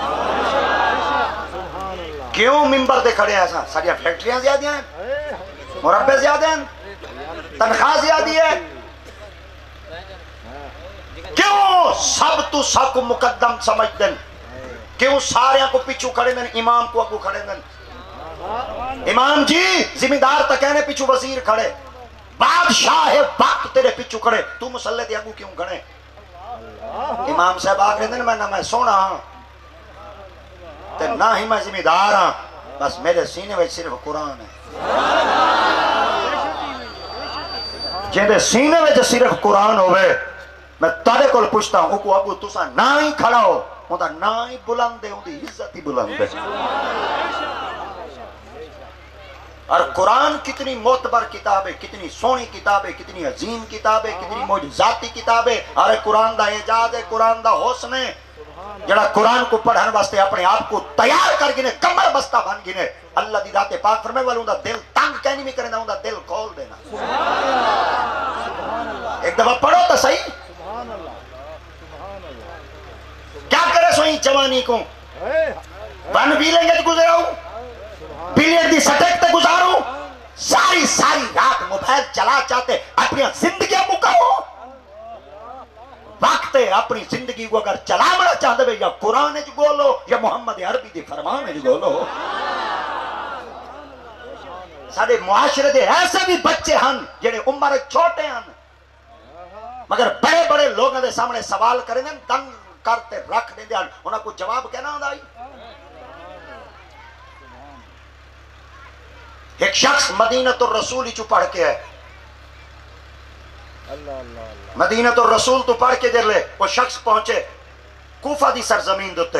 B: کیوں منبر دے کھڑے ہیں ایسا ساڈیاں فیکٹریاں زیادہ ہیں مربے زیادہ ہیں تنخواہ زیادہ ہے کیوں سب تو سب کو مقدم سمجھ دیں کیوں سارے کو پیچھو کھڑے دیں امام کو اگو کھڑے دیں امام جی ذمہ دار تک کہنے پیچھو وزیر کھڑے بادشاہ وقت تیرے پیچھو کھڑے تو مسلح دے اگو کیوں کھڑے امام صاحب آکھ رہے دیں میں سونا ہاں تے نہ ہی میں ذمہ دار ہاں بس میرے سینے میں صرف قرآن ہے جیندے سینے میں صرف قرآن ہوئے میں تارے کو پوچھتا ہوں کو ابو تسا نہ ہی کھڑا ہو ہوتا نہ ہی بلند ہے ہوتی عزت ہی بلند ہے اور قرآن کتنی معتبر کتاب ہے، کتنی سونی کتاب ہے، کتنی عظیم کتاب ہے، کتنی معجزاتی کتاب ہے. اور قرآن دا اعجاز ہے، قرآن دا حسن ہے. جڑا قرآن کو پڑھن واسطے اپنے آپ کو تیار کر گنے، کمر بستہ بن گنے. اللہ دی ذات پاک فرمائے والوں دا دل تنگ کہنی نہیں کرنا، ہوں دا دل کھول دینا. ایک دفعہ پڑھو تو صحیح. کیا کرے سوئی جوانی کو بن بھی لیں گے گزراؤں، بلیئر دی سٹیک تے گزاروں، ساری رات موبائل چلا چاہتے اپنی زندگیاں مکاؤ. وقت اپنی زندگی کو اگر چلانا چاہتے ہوئے یا قرآن وچ گولو یا محمد عربی دی فرمان وچ گولو. سارے معاشرے دے ایسے بھی بچے ہن جڑے عمر چھوٹے ہن مگر بڑے بڑے لوگوں دے سامنے سوال کریں گے دنگ کرتے رکھ دیں دیں انہاں کو جواب کہنا ہوتا ہے. ایک شخص مدینۃ الرسول چو پڑھ کے ہے، مدینۃ الرسول تو پڑھ کے دے لے وہ شخص پہنچے کوفہ دی سرزمین دوتے،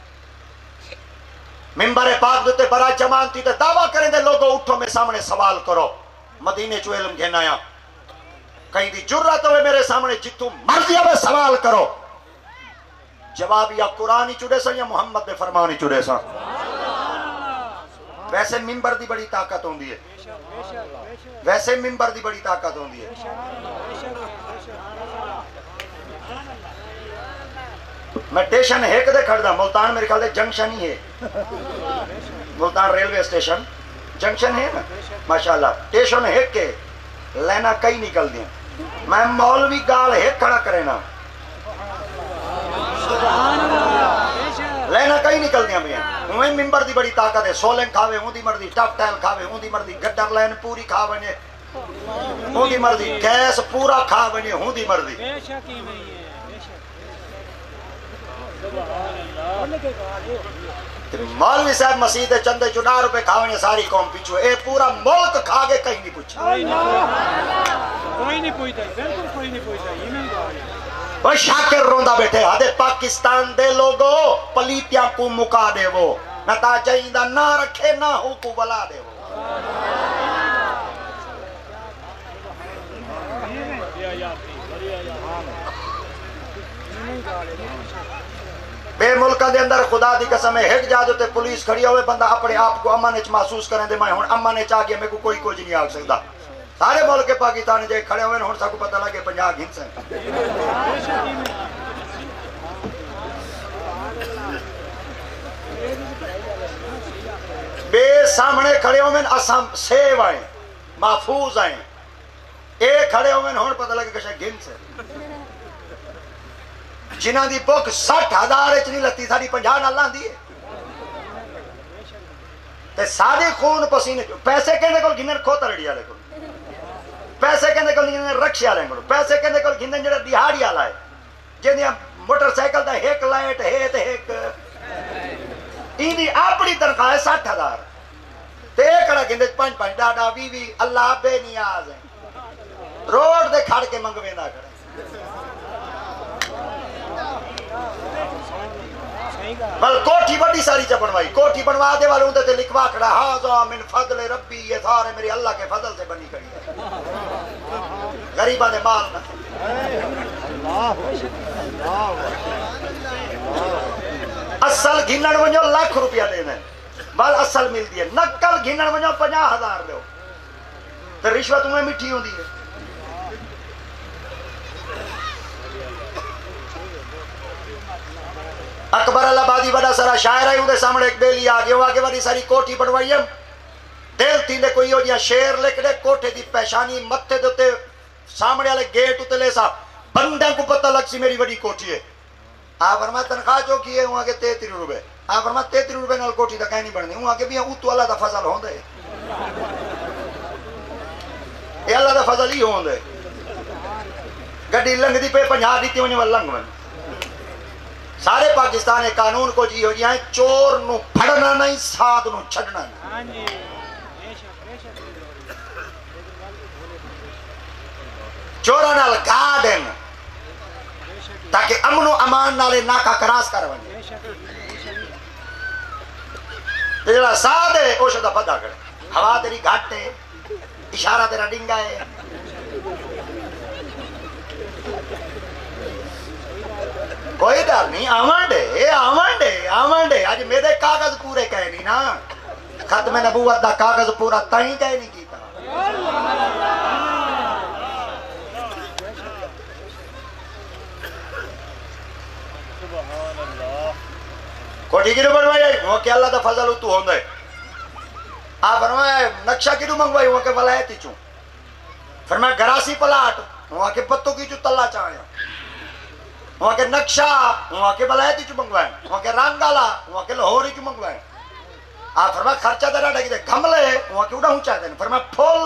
B: ممبر پاک دوتے برا جمان تھی تے دعویٰ کریں دے لوگوں اٹھو میں سامنے سوال کرو. مدینے چو علم گھن آیا، کہیں دی جرات ہوئے میرے سامنے جتو مرضی ہوئے سوال کرو. جواب یا قرآن ہی چڑے سا یا محمد دے فرمان ہی چڑے سا. ویسے ممبر دی بڑی طاقت ہوندی ہے، ویسے ممبر دی بڑی طاقت ہوندی ہے. میں ٹیشن ہے کدے کھڑ دا ملتان میرے خیال دے جنکشن ہی ہے، ملتان ریلوے اسٹیشن جنکشن ہے نا ماشاءاللہ. ٹیشن ہے کے لینا کئی نکل دیں میں مولوی گال ہے کھڑا کرے نا لینا کئی نکل دیا میں انہیں ممبر دی بڑی طاقت ہے. سولنگ کھاوے ہوں دی مردی، ٹپ ٹیل کھاوے ہوں دی مردی، گڈر لین پوری کھا بنے ہوں دی مردی، گیس پورا کھا بنے ہوں دی مردی. مولوی صاحب مسجد چندے چنا روپے کھاوے ساری قوم پیچھو، اے پورا ملک کھا گے کہیں نہیں پوچھا.
D: کوئی نہیں پوچھتا، بالکل کوئی نہیں پوچھتا.
B: وہ شاکر روندہ بیٹھے آدھے پاکستان دے لوگو پلیتیاں کو مکا دے وہ نتا جائیدہ نہ رکھے نہ ہو کو بلا دے وہ. بے ملکہ دے اندر خدا دی قسم ہے ہٹ جا جو تے پولیس کھڑی ہوئے بندہ اپنے آپ کو امن اچ محسوس کریں دے میں ہون امن اچ آگیا میں کو کوئی کچھ نہیں آگ سکتا. سارے ملک کے پاکستان جائے کھڑے ہوئے ہون سا کو پتہ لگے 50 گھنس ہیں. بے سامنے کھڑے ہوئے اسام سیو آئیں محفوظ آئیں، ایک کھڑے ہوئے ہون پتہ لگے کشا گھنس ہے. جنہ دی بک 60,000 اچ نہیں لتی ساری 50 نہ لاندی ہے تے سارے خون پسینے پیسے کہنے کو گھنن کھوتا رڑی آلے کو، پیسے کہنے کو گھنن رکشی آلے کو، پیسے کہنے کو گھنن جڑا دیہاڑی آلائے جنہیں موٹر سائیکل دا ایک لائٹ ہے تے ایک این دی اپنی تنخواہ ہے 60,000 تے ایک کڑا گھنن 5-5 ڈاڈا 20 اللہ بے نیاز ہیں روڈ دے کھڑ کے منگویں دا کھڑے. بل کوٹھی بڑی ساری چا بنوائی، کوٹھی بنوا دے والے ہوندے تے لکھوا کھڑا ہاذا من فضل ربی، یہ سارے میرے اللہ کے فضل سے بنی کھڑی ہے. غریباں دے مال نہ اصل گھنن ونجو لاکھ روپیہ دینا بل اصل مل دی ہے، نقل گھنن ونجو 50,000 دیو تے رشوت میں مٹھی ہوندی ہے. اکبر الآبادی بڑا سارا شاعر ہے اندے سامنے ایک بیلی آگے وہ آگے بڑی ساری کوٹھی پڑھوائی ہے دل تھی دے کوئی ہو جیا شیر لکھ دے کوٹھے دی پیشانی متھے دوتے سامنے والے گیٹ اتے لے سا بندے کو پتہ لگ سی میری بڑی کوٹھی ہے. آپ فرما تنخواہ جو کی ہے وہاں کے 33 روپے، آپ فرما 33 روپے نال کوٹھی دا کہیں نہیں بڑھنی، وہاں کے بھی ہیں تو اللہ دا فضل ہوں دے، یہ اللہ دا فضل ہی ہوں دے. گڑی لنگ دی پہ 50 دیتی ہونے والا لنگ میں سارے پاکستان قانون کو جی ہو جائیں چور نو پھڑنا نہیں ساتھ نو چھڑنا نہیں. چورا نال گارڈن تاکہ امن و امان نالے ناکا کراس کر بنے جڑا ساتھ ہے او شدہ پتہ کرے ہوا تیری گھٹ ہے، اشارہ تیرا ڈنگا ہے. کوئی ڈر نہیں، آونڈے آج میرے کاغذ پورے کہے نہیں نا. ختم نبوت دا کاغذ پورا تائیں کہے نہیں کیتا. کوٹھی کیوں بنوائی وہ کہ اللہ دا فضل تو ہوندے. آپ فرمایا نقشہ کیوں منگوائی وہ کہ ولایتی چوں. فرمایا گراسی پلاٹ وہ کہ پتوں کی چوں تلا چاہیا. وہاں کے نقشہ وہاں کے ولایتی چوں منگوائیں، وہاں کے رنگالا وہاں کے لاہوری چوں منگوائیں. آپ فرمایا خرچہ تیرا ڈگی دے گھملے وہاں کے اڑا اونچا دیں. فرمایا پھول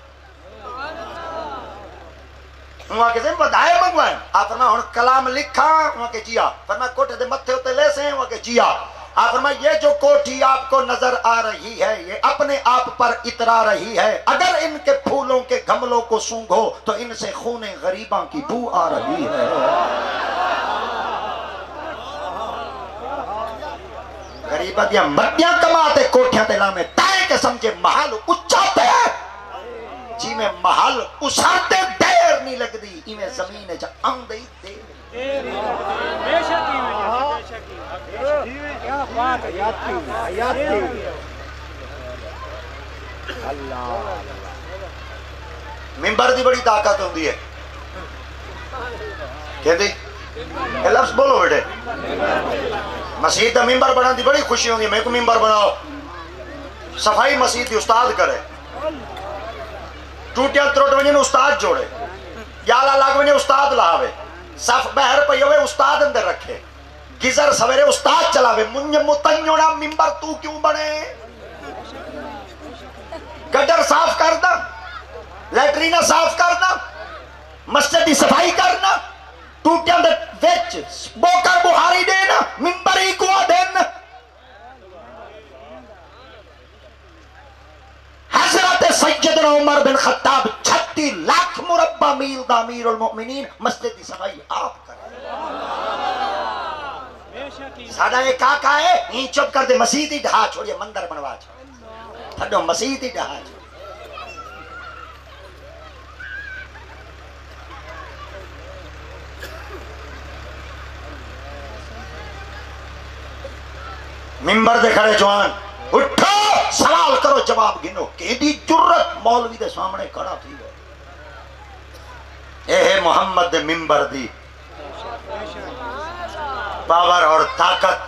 B: وہاں کے دن بدھائے منگوائیں. آپ فرمایا ہن کلام لکھا وہاں کے جیا. فرمایا کوٹھے دے متھے ہوتے لے سے وہاں کے جیا. آپ فرمایا یہ جو کوٹھی آپ کو نظر آ رہی ہے یہ اپنے آپ پر اترا رہی ہے. اگر ان کے پھولوں کے گملوں کو سونگھو تو ان سے خون غریباں کی بو آ رہی ہے. غریبہ دیا مردیاں کماتے کوٹھیاں تے لامے تائیں کے سمجھے محل اچھاتے جی میں محل اساتے دیر نہیں لگ دی ایمیں زمین جا آندے ہی دیر. ممبر دی بڑی طاقت ہوندی ہے. کہ دی یہ لفظ بولو بیٹے. مسجد دا ممبر بنا دی بڑی خوشی ہوندی ہے. میں کو ممبر بناؤ. صفائی مسجد دی استاد کرے. ٹوٹیاں تروٹ ونجن استاد جوڑے. یالا لگ ونجن استاد لاوے. صف بہر پہ ہوئے استاد اندر رکھے. گزر سویرے استاد چلاوے. منج متنجوڑا ممبر تو کیوں بنے. گٹر صاف کرنا، لیٹرینہ صاف کرنا، مسجد دی صفائی کرنا، ٹوٹیاں دے وچ بوکر بہاری دینا، ممبر ہی کو دینا. حضرت سیدنا عمر بن خطاب 36 لاکھ مربع میل دا امیر المؤمنین مسجد دی صفائی آپ کریں. ساڑھا ایک آقا ہے نہیں چپ کر دے مسجد ہی ڈھا چھوڑیے مندر بنوا چھوڑیے تھڑو مسجد ہی ڈھا چھوڑیے. ممبر دے کھڑے جوان اٹھو سوال کرو جواب گنو. کہ دی جرت مولوی دے سامنے کھڑا تھی گئے. اے محمد دے ممبر دی پاور اور طاقت.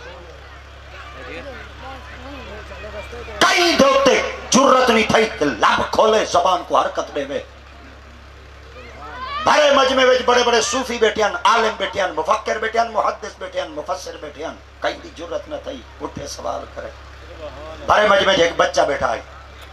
B: کئی دوتے جرت نہیں تھئی کہ لب کھولے زبان کو حرکت دے میں. بھرے مجمع وچ بڑے بڑے صوفی بیٹھیاں، عالم بیٹھیاں، مفکر بیٹھیاں، محدث بیٹھیاں، مفسر بیٹھیاں. کئی دی جرت نہ تھئی اٹھے سوال کرے. بھرے مجمع ایک بچہ بیٹھا ہے.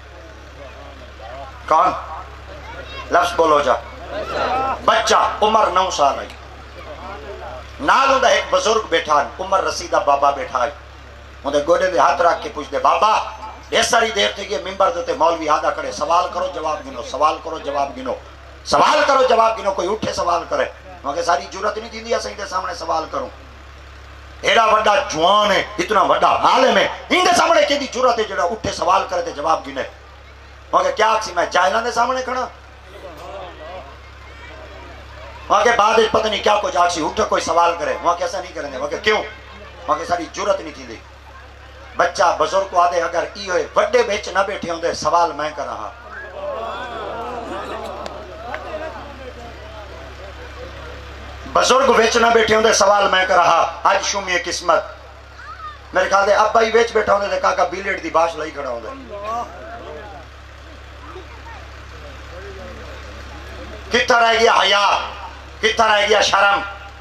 B: کون؟ لفظ بولو جا. بچہ عمر 9 سال ہے. نالوں دا ایک بزرگ بیٹھا ہے. عمر رسیدہ بابا بیٹھا ہے. انہیں گوڑے دے ہاتھ رکھ کے پوچھ دے بابا یہ ساری دیر تھی کہ ممبر دیتے مولوی آدھا کرے سوال کرو جواب گنو، سوال کرو جواب گنو، سوال کرو جواب گنو. کوئی اٹھے سوال کرے. وہاں کہ ساری جرت نہیں دیندی ہے صحیح دے سامنے سوال کروں. ایڈا وڈا جوان ہے، اتنا وڈا عالم ہے، ان دے سامنے کی دی جرت ہے جڑا اٹھے سوال کرے تے جواب گنے. وہاں کہ کیا آکسی میں جاہلان دے سامنے کھڑا. وہاں کہ بعد پتہ نہیں کیا کچھ آکسی اٹھے کوئی سوال کرے. وہاں کہ ایسا نہیں کریں گے. وہاں کہ کیوں؟ وہاں کہ ساری جرت نہیں تھی دی. بچہ بزرگ کو آدھے اگر ای ہوئے وڈے بیچ نہ بیٹھے ہوں دے سوال میں کر رہا. بزرگ بیچ نہ بیٹھے ہوں دے سوال میں کر رہا. آج شومی قسمت میرے خیال دے ابا ہی بیچ بیٹھا ہوں دے کاکا بیلیٹ دی باش لائی کھڑا ہوں دے. کتھا رہ گیا حیا، کتھا رہ گیا شرم.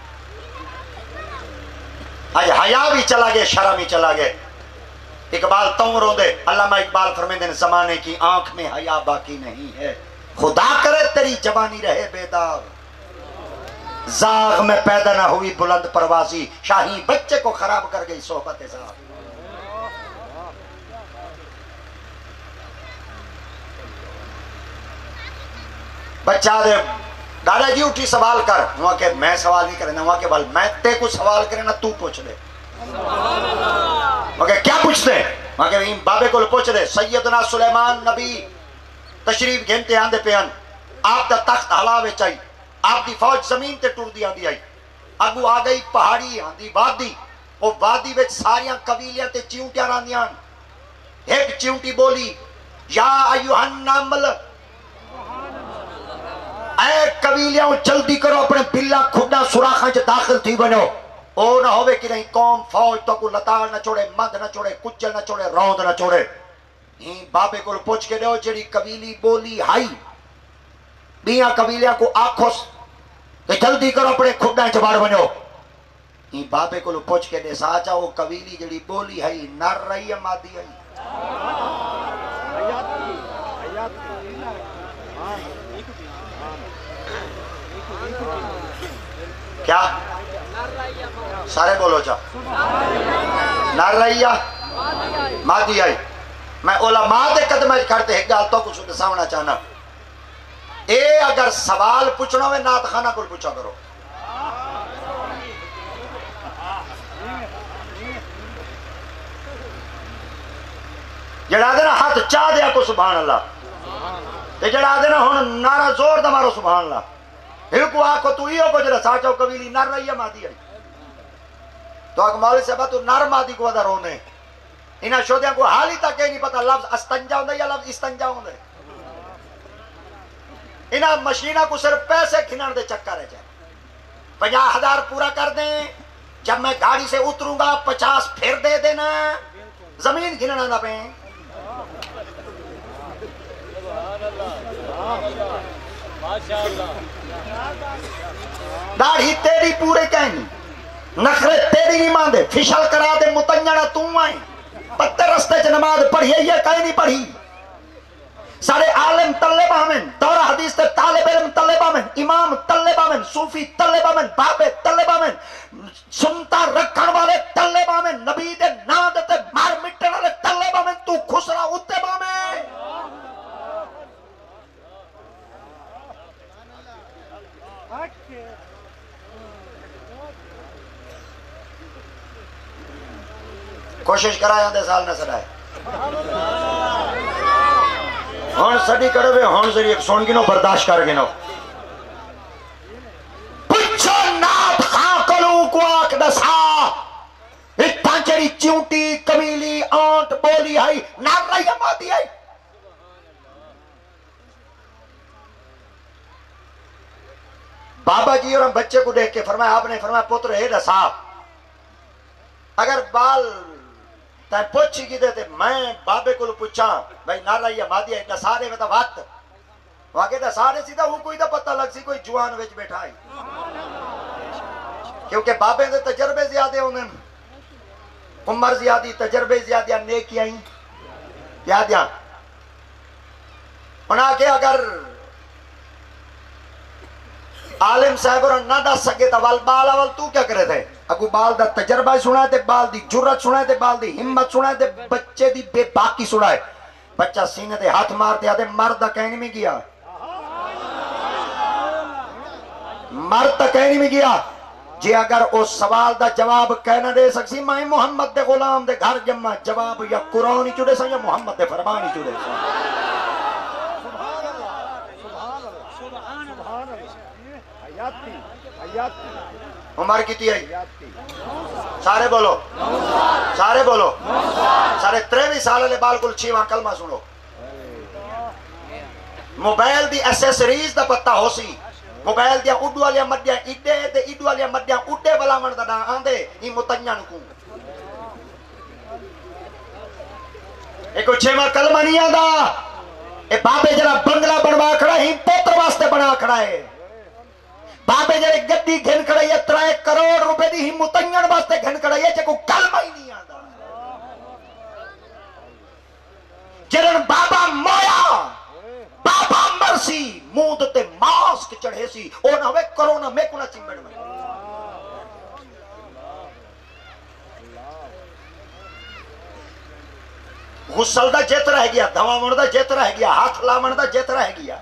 B: آج حیا بھی چلا گئے، شرم ہی چلا گئے. اقبال توں رو دے. علامہ اقبال فرمیندے زمانے کی آنکھ میں حیا باقی نہیں ہے. خدا کرے تیری جوانی رہے بیدار. زاغ میں پیدا نہ ہوئی بلند پروازی، شاہی بچے کو خراب کر گئی صحبت زاغ. بچہ دے دادا جی اٹھی سوال کر. وہاں کہ میں سوال نہیں کرنا. وہاں کہ بل میں تے کو سوال کرے نہ تو پوچھ دے. وہاں کہ کیا پوچھ دے؟ مگر بابے کو پوچھ دے سیدنا سلیمان نبی تشریف گھنتے آندے پیان آپ دا تخت حلاوے چاہی آپ دی فوج زمین تے ٹور دی آندی آئی اگو آ گئی پہاڑی آندی وادی وہ وادی وچ ساریاں قبیلیاں تے چیونٹیاں راندیاں ایک چیونٹی بولی یا ایوہ النمل اے قبیلیاں جلدی کرو اپنے بلا کھڈا سوراخاں چ داخل تھی بنو او نہ ہوئے کہ نہیں قوم فوج تو کو لتاڑ نہ چھوڑے مد نہ چھوڑے کچل نہ چھوڑے روند نہ چھوڑے بابے کو پوچھ کے دیو جڑی قبیلی بولی ہائی بیاں قبیلیاں کو آکھوس کہ جلدی کرو اپنے کھڈا چ باڑ بنو بابے کو پوچھ کے دے ساچا وہ قبیلی جڑی بولی ہائی نر رہی ہے مادی ہائی کیا سارے بولو چا نر رہی ہے مادی آئی میں علماء دے قدمہ کرتے ایک گال تو کچھ سامنا چاہنا اے اگر سوال پوچھنا ہوئے نات خانہ کو پوچھا کرو جڑا دینا ہاتھ چاہ دیا کو سبحان اللہ جڑا دینا ہون نارا زور دا مارو سبحان اللہ ہر کو آکھو تو ہی ہو کو جڑا ساچاو قبیلی نر رہی ہے مادی آئی تو آکھ مولی صاحبہ تو نر مادی کو ادھا رونے انہا شودیاں کو حالی تک نہیں پتا لفظ استنجا ہوندے یا لفظ استنجا ہوندے انہا مشینہ کو صرف پیسے کھنان دے چکر ہے جائے 50,000 پورا کر دیں جب میں گاڑی سے اتروں گا 50 پھر دے دینا زمین گھننا نہ پہیں داڑھی تیری پورے کہیں نخرے تیری نہیں ماندے فشل کرا دے متنجنہ تم آئیں پتے رستے چ نماز پڑھی ہے یہ کہیں نہیں پڑھی سارے عالم طلبہ ہمیں دورہ حدیث تے طالب علم طلبہ ہمیں امام طلبہ ہمیں صوفی طلبہ ہمیں بابے طلبہ ہمیں سنتا رکھن والے طلبہ ہمیں نبی دے ناد تے مار مٹن والے طلبہ ہمیں تو خسرا اتبہ ہمیں کوشش کرائے آندے سال نہ سڑائے ہون سڑی کرے ہوئے ہون ذریعے ایک سون گنو برداشت کر گنو پچھو نات خاں کلو کو آکھ دسا اتھا چڑی چونٹی قبیلی آنٹ بولی آئی نار رہی مادی آئی بابا جی اور ہم بچے کو دیکھ کے فرمایا آپ نے فرمایا پتر ہے دسا اگر بال تائیں پوچھی کی دیتے میں بابے کو پوچھا بھائی نارا یہ مادی ہے اتنا سارے میں تا وقت وہاں کہتا سارے سیدھا وہ کوئی دا پتہ لگ سی کوئی جوان ویچ بیٹھا ہے کیونکہ بابے دے تجربے زیادے ہونے عمر زیادی تجربے زیادی نیکی آئیں یادیاں انہاں کہ اگر عالم صاحب اور نہ دا سکے تا بال اول تو کیا کرے تھے اگو بال دا تجربہ سنائے تے بال دی جرت سنائے تے بال دی ہمت سنائے تے بچے دی بے باقی سنائے بچہ سینے تے ہاتھ مارتے آدھے مرد کہنی میں گیا مرد کہنی میں گیا جی اگر اس سوال دا جواب کہنا دے سکسی میں محمد دے غلام دے گھر جمع جواب یا قرآن ہی چڑے سا یا محمد دے فرمان ہی چڑے سا عمر کیتی آئی سارے بولو سارے بولو سارے 23 سال لے بال کل چھیوان کلمہ سنو موبائل دی ایسیسریز دا پتہ ہو سی موبائل دیا اڈو والیا مڈیاں اڈے دے اڈو والیا مڈیاں اڈے والا من دا آندے ہی متنیاں نکوں ایک چھیوان کلمہ نہیں آندا اے بابے جرا بنگلہ بنوا کھڑا ہی پوتر واسطے بنا کھڑا ہے بابے جرے گدی گھن کھڑا ہے 3 کروڑ روپے دی ہی متنین واسطے گھن کھڑا ہے چکو کلمہ ہی نہیں آندا جرن بابا مویا بابا مرسی مود تے ماسک چڑھے سی او نہ ہوئے کرونا میں کنا چمبڑ میں غسل دا جیت رہ گیا دھوا من دا جیت رہ گیا ہاتھ لامن دا جیت رہ گیا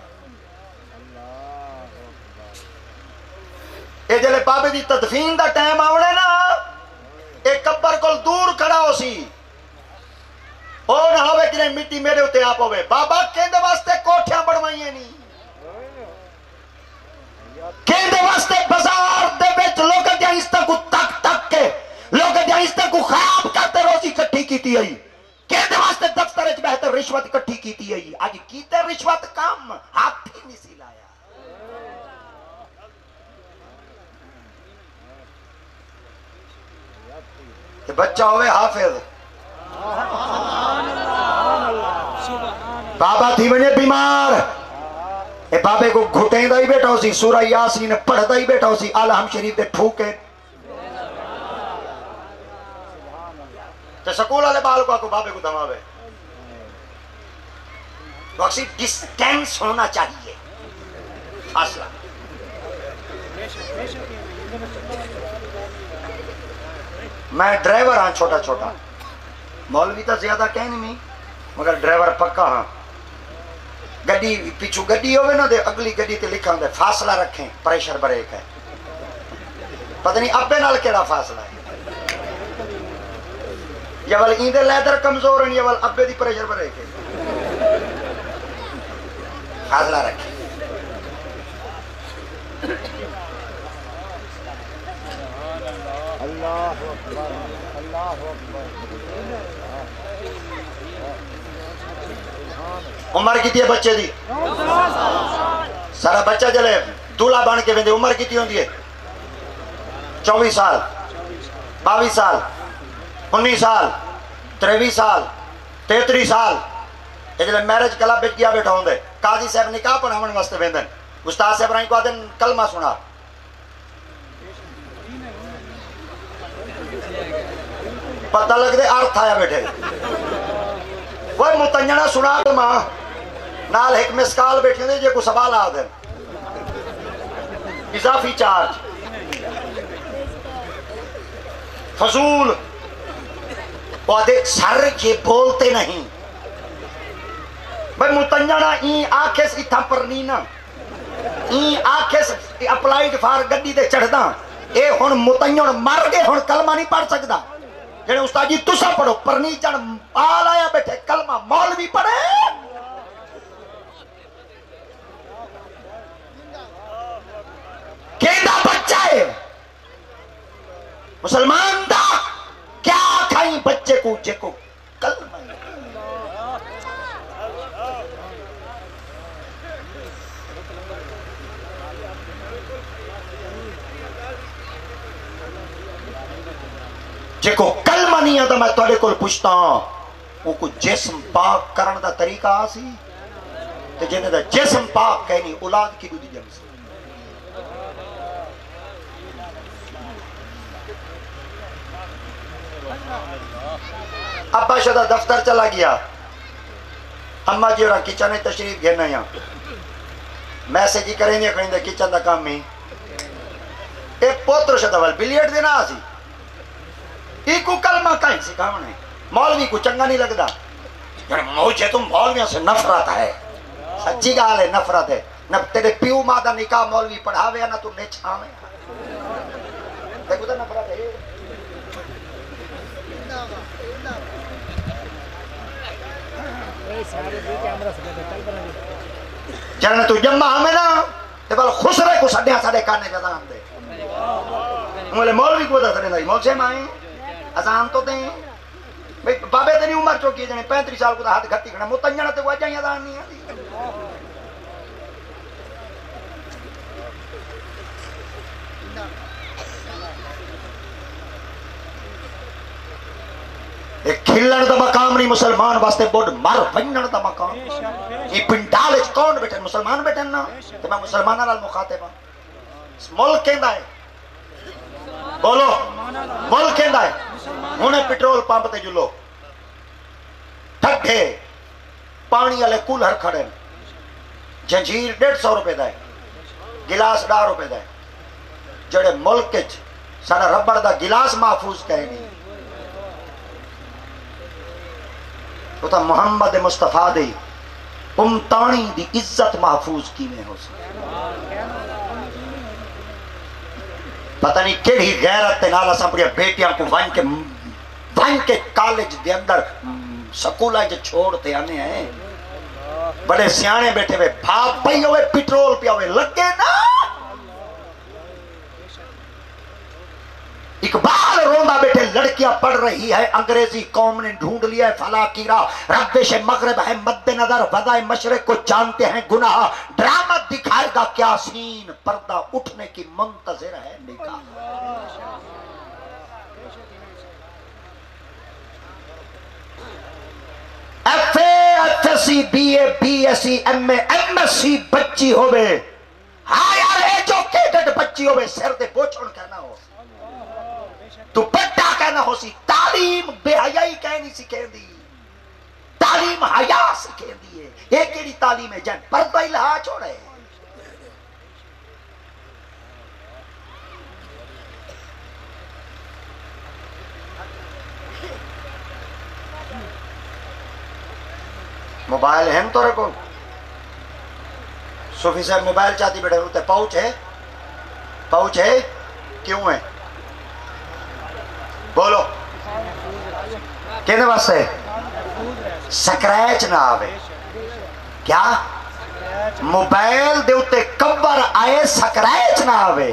B: اے جلے بابے دی تدفین دا ٹائم آوڑے نا اے قبر کل دور کھڑا ہو سی او نہ ہوئے کہ مٹی میرے ہوتے آپ ہوئے بابا کہندے واسطے کوٹھیاں بڑھوائیں نہیں کہندے واسطے بازار دے بیچ لوگ جہاں کو تک تک کے لوگ جہاں کو خواب کرتے روزی کٹھی کیتی آئی کہندے واسطے دفتر اچ بہتر رشوت کٹھی کیتی آئی آج کیتے رشوت کام ہاتھ ہی نہیں سی لایا کہ بچہ ہوئے حافظ بابا تھی بنے بیمار اے بابے کو گھٹیں دا ہی بیٹھا ہو سی سورہ یاسین پڑھ دا ہی بیٹھا ہو سی آلہم شریف دے ٹھوکے تو سکول والے بال کو بابے کو دھماوے تو اکسی ڈسٹینس ہونا چاہیے فاصلہ میں ڈرائیور ہاں چھوٹا چھوٹا مولوی تو زیادہ کہیں نہیں مگر ڈرائیور پکا ہاں گڈی پیچھو گڈی ہوئے نا دے اگلی گڈی تے لکھا ہوں دے فاصلہ رکھیں پریشر بریک ہے پتہ نہیں ابے نال کیڑا فاصلہ ہے یا ول ایندے لیدر کمزور ہیں یا ول ابے دی پریشر بریک ہے فاصلہ رکھیں
C: اللہ اکبر اللہ اکبر
B: عمر کیتی ہے بچے دی سارا بچہ جلے دولہ بن کے ویندے عمر کیتی ہوندی ہے 24 سال 22 سال 19 سال 23 سال 33 سال یہ جلے میرج کلب بچ گیا بیٹھا ہوندے قاضی صاحب نکاح پڑھاون واسطے ویندن استاد صاحب رائیں کو آدن کلمہ سنا پتہ لگ دے ارتھ آیا بیٹھے وہ متنجنہ سنا کلمہ نال ایک مسکال بیٹھے دے جے کو سوال آ دیں اضافی چارج فضول وہ دے سر یہ بولتے نہیں بھئی متنجنہ این آکھس اتھا پر نینا این آکھس اپلائیڈ فار گڈی دے چڑھ دا اے ہن متنجنہ مر گئے ہن کلمہ نہیں پڑھ سکدا جنہیں استاد جی تسا پڑھو پرنی چڑھ آل آیا بیٹھے کلمہ مولوی پڑھے کیندہ بچہ ہے مسلمان دا کیا کھائیں بچے کو جے کو کلمہ جے کو کلمہ نہیں آتا میں توڑے کو پوچھتا ہوں وہ کو جسم پاک کرن دا طریقہ آسی تو جنہیں دا جسم پاک کہنی اولاد کی دو دی جم سے ابا شدہ دفتر چلا گیا اماں جی اور کچن تشریف گھرنا یہاں میسیج ہی کریں گے کہیں دے کچن دا کام میں ایک پوتر شدہ وال بلیٹ دینا آسی ایکو کلمہ کہیں سکھاونے ہے مولوی کو چنگا نہیں لگدا مجھے تم مولویوں سے نفرت ہے سچی گال ہے نفرت ہے نہ تیرے پیو مادہ نکاح مولوی پڑھاوے نہ تو نیچھاوے دیکھو تو نفرت ہے جنہیں تو جمع ہمیں نا تے بل خسرے کو سڈیاں ساڑے کانے جزان دے مولے مولوی کو دا سڑے نہیں مول سے مائیں ازان تو دیں بابے تے نہیں عمر چوکی جنے 35 سال کو دا ہاتھ گھٹی کھڑا متنجنہ تے وجہ ہی ازان نہیں آتی ایک کھلن دا مقام نہیں مسلمان واسطے بوڑ مر ونن دا مقام یہ پنڈال اچ کون بیٹھے مسلمان بیٹھے نا تے میں مسلمانہ نال مخاطب ہاں ملک کہندا ہے بولو ملک کہندا ہے انہیں پیٹرول پمپ تے جلو ٹھڈے پانی والے کولر کھڑے جنجیر 150 روپے دا ہے گلاس 10 روپے دا ہے جڑے ملک وچ سارا ربڑ دا گلاس محفوظ کہے نہیں وہ تا محمد مصطفیٰ دی امتانی دی عزت محفوظ کی میں ہو سکتا پتہ نہیں کیڑی غیرت نال اساں اپنی بیٹیاں کو ون کے کالج دے اندر سکولہ جو چھوڑتے آنے ہیں بڑے سیانے بیٹھے ہوئے بھاپ پئی ہوئے پیٹرول پیا ہوئے لگے نا اقبال روندا بیٹھے لڑکیاں پڑھ رہی ہے انگریزی قوم نے ڈھونڈ لیا ہے فلا کیرا ربش مغرب ہے مد نظر فضائے مشرق کو جانتے ہیں گناہ ڈرامہ دکھائے گا کیا سین پردہ اٹھنے کی منتظر ہے نکاح F A F S C B A B S C M A M S C بچی ہوئے ہاں یار ایجوکیٹڈ بچی ہوئے سر دے بوچھڑ کرنا ہو دوپٹہ کہنا ہو سی تعلیم بے حیائی کہنی سکھیں دی تعلیم حیا سکھیں دی ہے ایک کیڑی تعلیم ہے جن پردہ الہا چھوڑے موبائل ہے تو رکھو صوفی صاحب موبائل چاہتی بیٹھے ہوتے پاؤچ ہے کیوں ہے بولو کہنے واسطے سکریچ نہ آوے کیا موبائل دے اتے کبر آئے سکریچ نہ آوے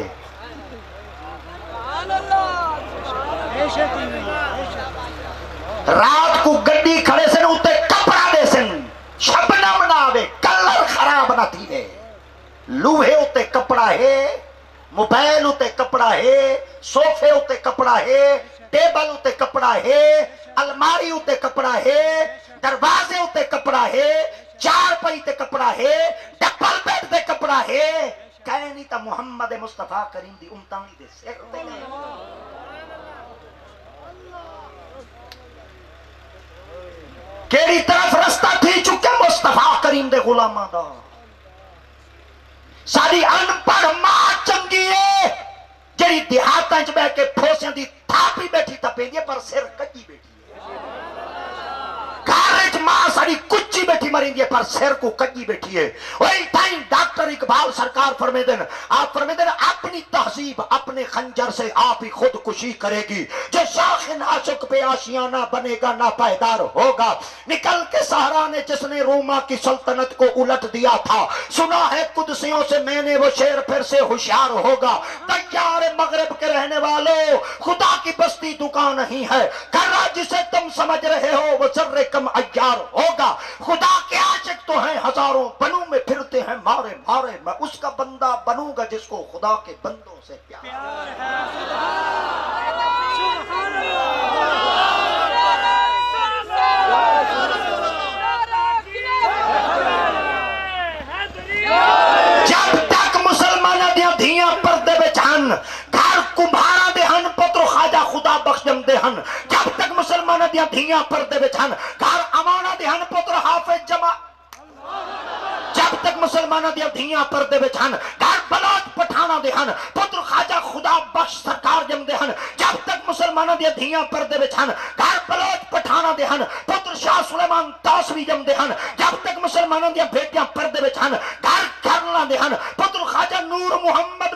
B: رات کو گڈی کھڑے سے اتے کپڑا دے سن شبنم نہ آوے کلر خراب نہ تھی ہے لوہے اتے کپڑا ہے موبائل اتے کپڑا ہے صوفے اتے کپڑا ہے ٹیبل اتے کپڑا ہے الماری اتے کپڑا ہے دروازے اتے کپڑا ہے چار پئی تے کپڑا ہے ڈبل بیڈ تے کپڑا ہے کہنی تا محمد مصطفیٰ کریم دی امتانی دے سر تے کیڑی طرف رستہ تھی چکے مصطفیٰ کریم دے غلامہ دا ساری ان پڑھ ماں چنگی ہے جڑی دیہاتاں چ بیٹھ کے پھوسیاں دی تھاپی بیٹھی تپیندی پر سر کجی بیٹھی ہے گھر وچ ماں ساری کچی بیٹھی مریندی ہے پر سر کو کجی بیٹھی ہے وہی ٹائم ڈاکٹر اقبال سرکار فرمیدن آپ فرمیدن اپنی تہذیب اپنے خنجر سے آپ ہی خودکشی کرے گی جو شاخ ناشک پہ آشیانہ بنے گا نا پائیدار ہوگا نکل کے سہرا نے جس نے روما کی سلطنت کو الٹ دیا تھا سنا ہے قدسیوں سے میں نے وہ شعر پھر سے ہوشیار ہوگا تیار مغرب کے رہنے والوں خدا کی بستی دکان نہیں ہے کرا جسے تم سمجھ رہے ہو وہ ذرے کم عیار ہوگا خدا کے عاشق تو ہیں ہزاروں بنوں میں پھرتے ہیں مارے مارے میں اس کا بندہ بنوں گا جس کو خدا کے بندوں سے پیار جب تک مسلمانہ دیا دھیاں پردے بچھان گھر کمبھارا دے ہن پتر خواجہ خدا بخش جم دے ہن جب تک مسلمانہ دیا دھیاں پردے بچھان گھر امانہ دے ہن پتر حافظ جمع جب تک مسلمانہ دیا دھیاں پردے بچھان گھر بلوچ پٹھانا دے ہن پتر خواجہ خدا بخش سرکار جم دے ہن جب تک مسلمانہ دیا دھیاں پردے بچھان گھر بلوچ پٹھانا دے ہن پتر شاہ سلیمان تاسوی جم دے ہن جب تک مسلمانہ دیا بیٹیاں پردے بچھان گھر گھرنا دے ہن پتر خواجہ نور محمد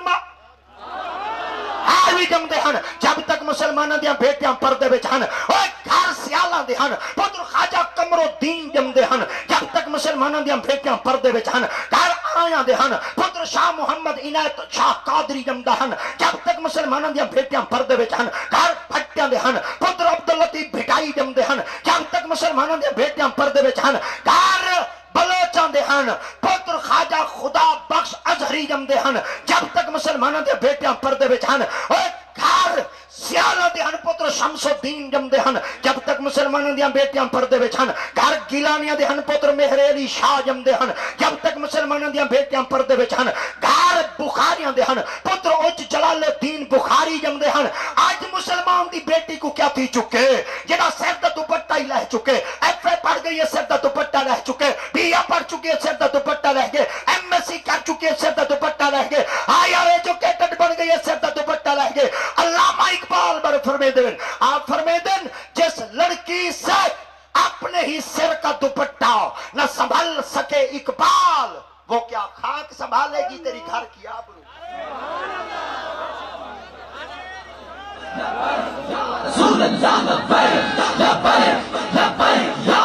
B: ہاروی جم دے ہن جب تک مسلمانہ دیا بیٹیاں پردے بچھان اور گھر سیالہ دے ہن پتر خواجہ قمر الدین جم دے ہن جب تک مسلمانہ دیا بیٹیاں پردے بچھان گھر آیا دے ہن پتر شاہ محمد عنایت شاہ قادری جم دے ہن جب تک مسلمانہ دیا بیٹیاں پردے بچھان گھر پھٹیاں دے ہن پتر عبداللطیف بھٹائی جم دے ہن جب تک مسلمانہ دیا بیٹیاں پردے بچھان گھر بلوچاں دے ہن پتر خواجہ خدا بخش ازہری جم دے ہن جب تک مسلمانہ دے بیٹیاں پردے بچھان اور گھر سیالہ دے ہن پتر شمس الدین جم دے ہن جب تک مسلمانہ دیا بیٹیاں پردے بچھان گھر گیلانیاں دے ہن پتر مہر علی شاہ جم دے ہن جب تک مسلمانہ دیا بیٹیاں پردے بچھان گھر بخاریاں دے ہن پتر اچ جلال الدین بخاری جم دے ہن آج مسلمان دی بیٹی کو کیا تھی چکے جنہا سر دا دوپٹہ ہی لہ چکے ایف اے پڑھ گئی ہے سر دا دوپٹہ لہ چکے بی اے پڑھ چکی ہے سر دا دوپٹہ لہ گئے ایم ایس سی کر چکی ہے سر دا دوپٹہ لہ گئے آئی آر ایجوکیٹڈ بن گئی ہے سر دا دوپٹہ لہ گئے علامہ اقبال بر فرمیدن آپ فرمیدن جس لڑکی سے اپنے ہی سر کا دوپٹہ نہ سنبھل سکے اقبال وہ کیا خاک سنبھالے گی تیری گھر کی آبرو رسول اللہ لبیک لبیک لبیک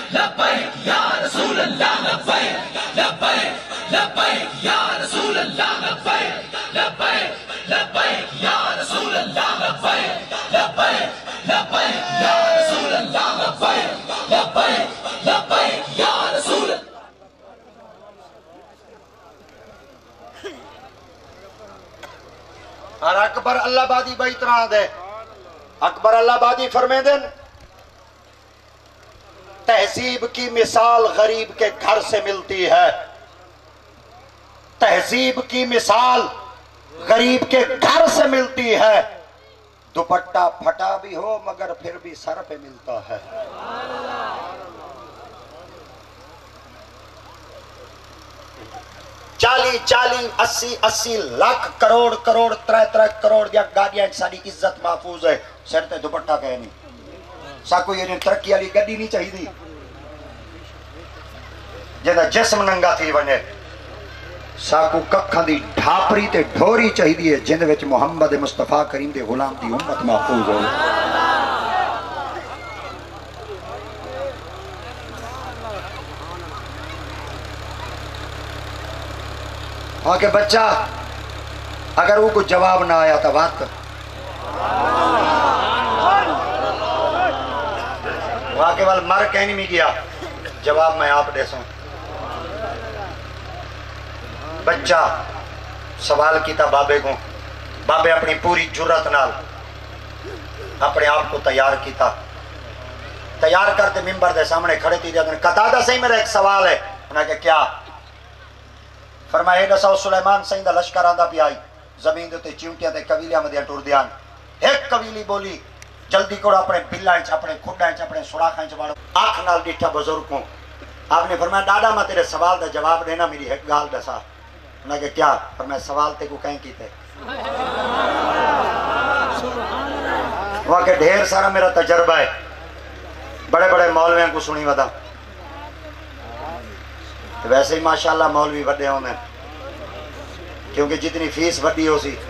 E: لبیک یا رسول اللہ لبیک لبیک لبیک یا رسول اللہ لبیک لبیک لبیک یا رسول اللہ لبیک لبیک لبیک یا رسول اللہ لبیک لبیک لبیک یا رسول اللہ.
B: اور اکبر اللہ بادی بھائی طرح دے اکبر اللہ بادی فرمے دن تہذیب کی مثال غریب کے گھر سے ملتی ہے. تہذیب کی مثال غریب کے گھر سے ملتی ہے. دوپٹہ پھٹا بھی ہو مگر پھر بھی سر پہ ملتا ہے. چالی اسی لاکھ کروڑ کروڑ ترے کروڑ دیا گاڑیاں ساری عزت محفوظ ہے. سر تے دوپٹہ کہے نہیں. ساکو یہ ترقی والی گڈی نہیں چاہیے جہاں جسم ننگا تھی ونے. ساکو ککھاں دی ڈھاپری تے ڈھوری چاہیے جن وچ محمد مصطفیٰ کریم دے غلام دی امت محفوظ ہو. ہاں کہ بچہ اگر وہ کو جواب نہ آیا تو وقت وہاں کے وال مر کہیں نہیں گیا. جواب میں آپ دے سوں. بچہ سوال کیتا بابے کو. بابے اپنی پوری جرت نال اپنے آپ کو تیار کیتا. تیار کرتے ممبر دے سامنے کھڑے تھی جاتے ہیں قطادہ سے ہی میرا ایک سوال ہے. انہوں نے کہ کیا؟ فرمائے دساؤ سلیمان سائیں دا لشکر آندہ پی آئی زمین دیتے چیونٹیاں تے قبیلیاں مدیاں ٹور دیان. ایک قبیلی بولی جلدی کرو اپنے بلائیں اپنے کھڈائیں اپنے سوراخائیں وارو. آنکھ نال ڈیٹھا بزرگ کو. آپ نے فرمایا ڈاڈا میں تیرے سوال دا جواب دینا میری ایک گال دسا. انہوں نے کہ کیا؟ فرمایا سوال تے کو کہیں کیتے. وہاں کہ ڈھیر سارا میرا تجربہ ہے. بڑے بڑے مولویاں کو سنی ودا. ویسے ہی ماشاءاللہ مولوی بڑے ہوں میں کیونکہ جتنی فیس بڑی ہو سی.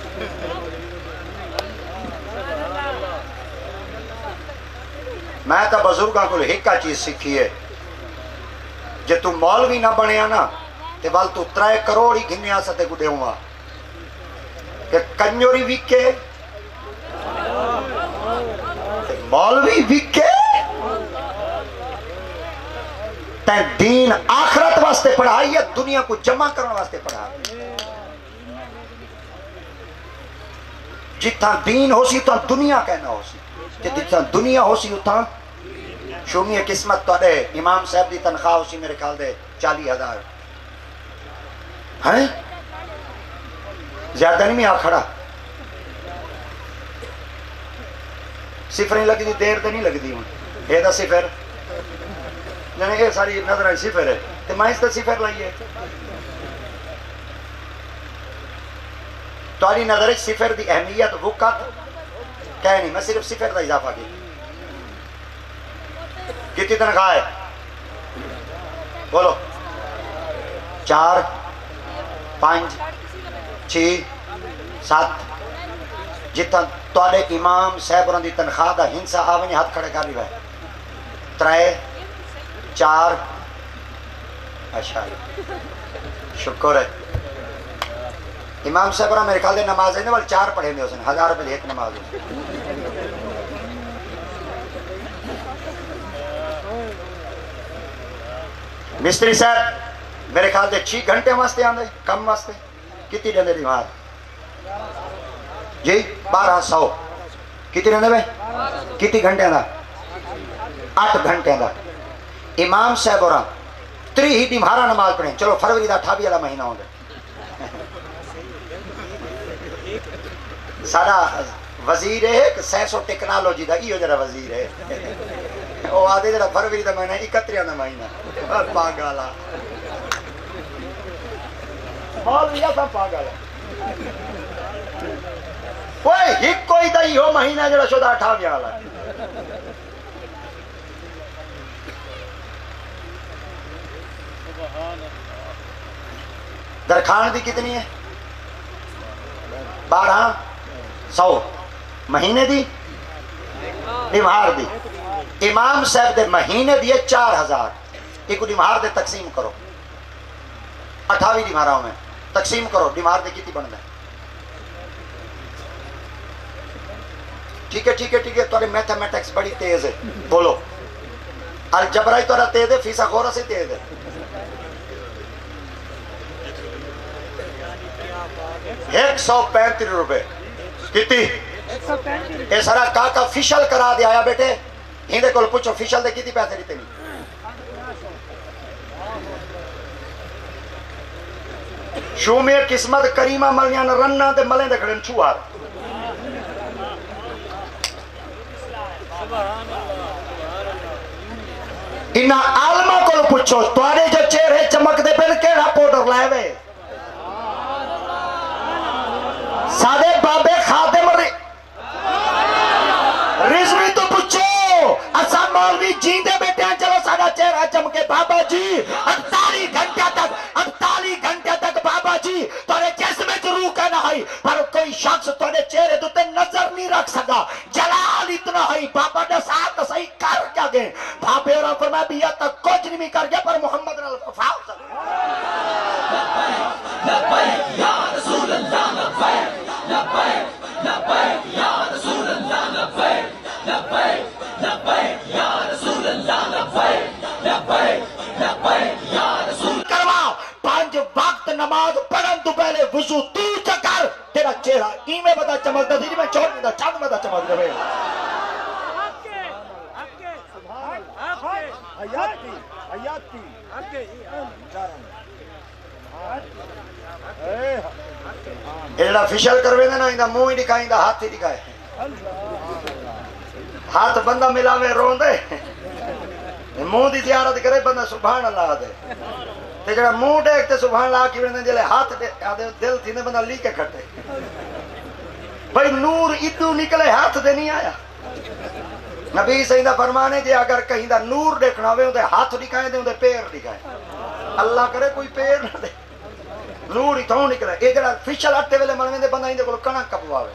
B: میں تا بزرگاں کو ایک چیز سکھی ہے جے تو مولوی نہ بنیا نا تے وال تو 3 کروڑ ہی گھنیا ستے گڈے ہوا کہ کنجوری وکے مولوی وکے تے دین آخرت واسطے پڑھائی یا دنیا کو جمع کرنے واسطے پڑھائی. جتنا دین ہو سی تو دنیا کہنا ہو سی. جتنا دنیا ہو سی اتنا شومی قسمت تو دے. امام صاحب دی تنخواہ ہو سی میرے خیال دے 40,000 ہیں زیادہ نہیں میں آ کھڑا. صفر نہیں لگی دی دیر تے نہیں لگی دی ہوں یہ دا صفر یعنی یہ ساری نظر صفر ہے تو میں اس تا صفر لائیے. تاری نظر صفر دی اہمیت وقت کہہ نہیں. میں صرف صفر دا اضافہ کی. کتنی تنخواہ ہے بولو؟ 4 5 6 7 جتنا توڑے امام صاحب دی تنخواہ دا ہنسا آونی ہاتھ کھڑے کر رہی ہے. 3 4 اشارہ شکر ہے. امام صاحب میرے خیال دے نماز ہے نا 4 پڑھے میں اسے 1000 روپے ایک نماز ہے. مستری صاحب میرے خیال دے 6 گھنٹے واسطے آندے کم واسطے کتنی ڈندے دیوار جی 1200 کتنی ڈندے بھائی کتنی گھنٹے دا 8 گھنٹے دا. امام صاحب اور 3 ہی دیمہارا نماز پڑھیں. چلو فروری دا 28 والا مہینہ ہوں گے. سارا وزیر ہے کہ سائنس اور ٹیکنالوجی دا یہ جڑا وزیر ہے وہ آدھے جڑا فروری دا مہینہ 31 دا مہینہ پاگالا مولویا سا پاگالا کوئی ہک کوئی دا یہ مہینہ جڑا شدہ 28 والا. درخان دی کتنی ہے 1200 مہینے دی دیوار دی امام صاحب دے مہینے دیے 4000 ایک ڈیمار دے تقسیم کرو 28 ڈیماراں میں تقسیم کرو ڈیمار دے کتنی بن گئے ٹھیک ہے تمہاری میتھمیٹکس بڑی تیز ہے بولو الجبرائی تو تیز ہے فیسا خورا سے تیز ہے 135 روپے کتنی اے سارا کاکا فیشل کرا دیا آیا بیٹے ہندے کول پوچھو فیشل دے کتنی پیسے دیتے نہیں شو میں قسمت کریمہ ملیاں رنہ دے ملیں دے کھڑن چھوار انہا عالمہ کول پوچھو توارے جو چہرے چمک دے پہن کیڑا پوڈر لائے وے سادے بابے خادم رزمی تو پوچھو اسا مولوی جیندے بیٹے ہیں چلو سادہ چہرہ چمکے بابا جی 48 گھنٹے تک بابا جی توڑے جسم میں روح کا نہ ہے پر کوئی شخص توڑے چہرے دوتے نظر نہیں رکھ سکا جلال اتنا ہے بابا نے ساتھ صحیح کر کیا گئے بابے اور فرمایا بھی یا تک کچھ نہیں کر گیا پر محمد الفاؤ
E: لبیک یا رسول اللہ لبیک لبیک لبیک یا رسول اللہ لبیک لبیک لبیک یا رسول اللہ لبیک لبیک لبیک یا رسول
B: کروا 5 وقت نماز پڑھن تو پہلے وضو تو چکر تیرا چہرہ ایمیں بدا چمک دا دیجی میں چھوڑ دا چاند بدا چمک دا بے ایڈا فشل کروے دے نا اندہ موہ ہی دکھائیں دا ہاتھ ہی دکھائے ہاتھ بندہ ملاوے رون دے موہ دی زیارت کرے بندہ سبحان اللہ دے تے جڑا موہ دیکھتے سبحان اللہ کی بندہ جلے ہاتھ دل تھی نے بندہ لی کے کھٹے بھئی نور ادو نکلے ہاتھ دے نہیں آیا نبی سیدہ فرمانے جے اگر کہیں دا نور دیکھنا ہوئے اندھے ہاتھ دکھائیں دے اندھے پیر دکھائیں اللہ کرے کوئی پیر نہ دے نور ہی تھوں نکلے اے جڑا فشل اٹھے ویلے منویں دے بندہ ہی دے کلو کنا کپواوے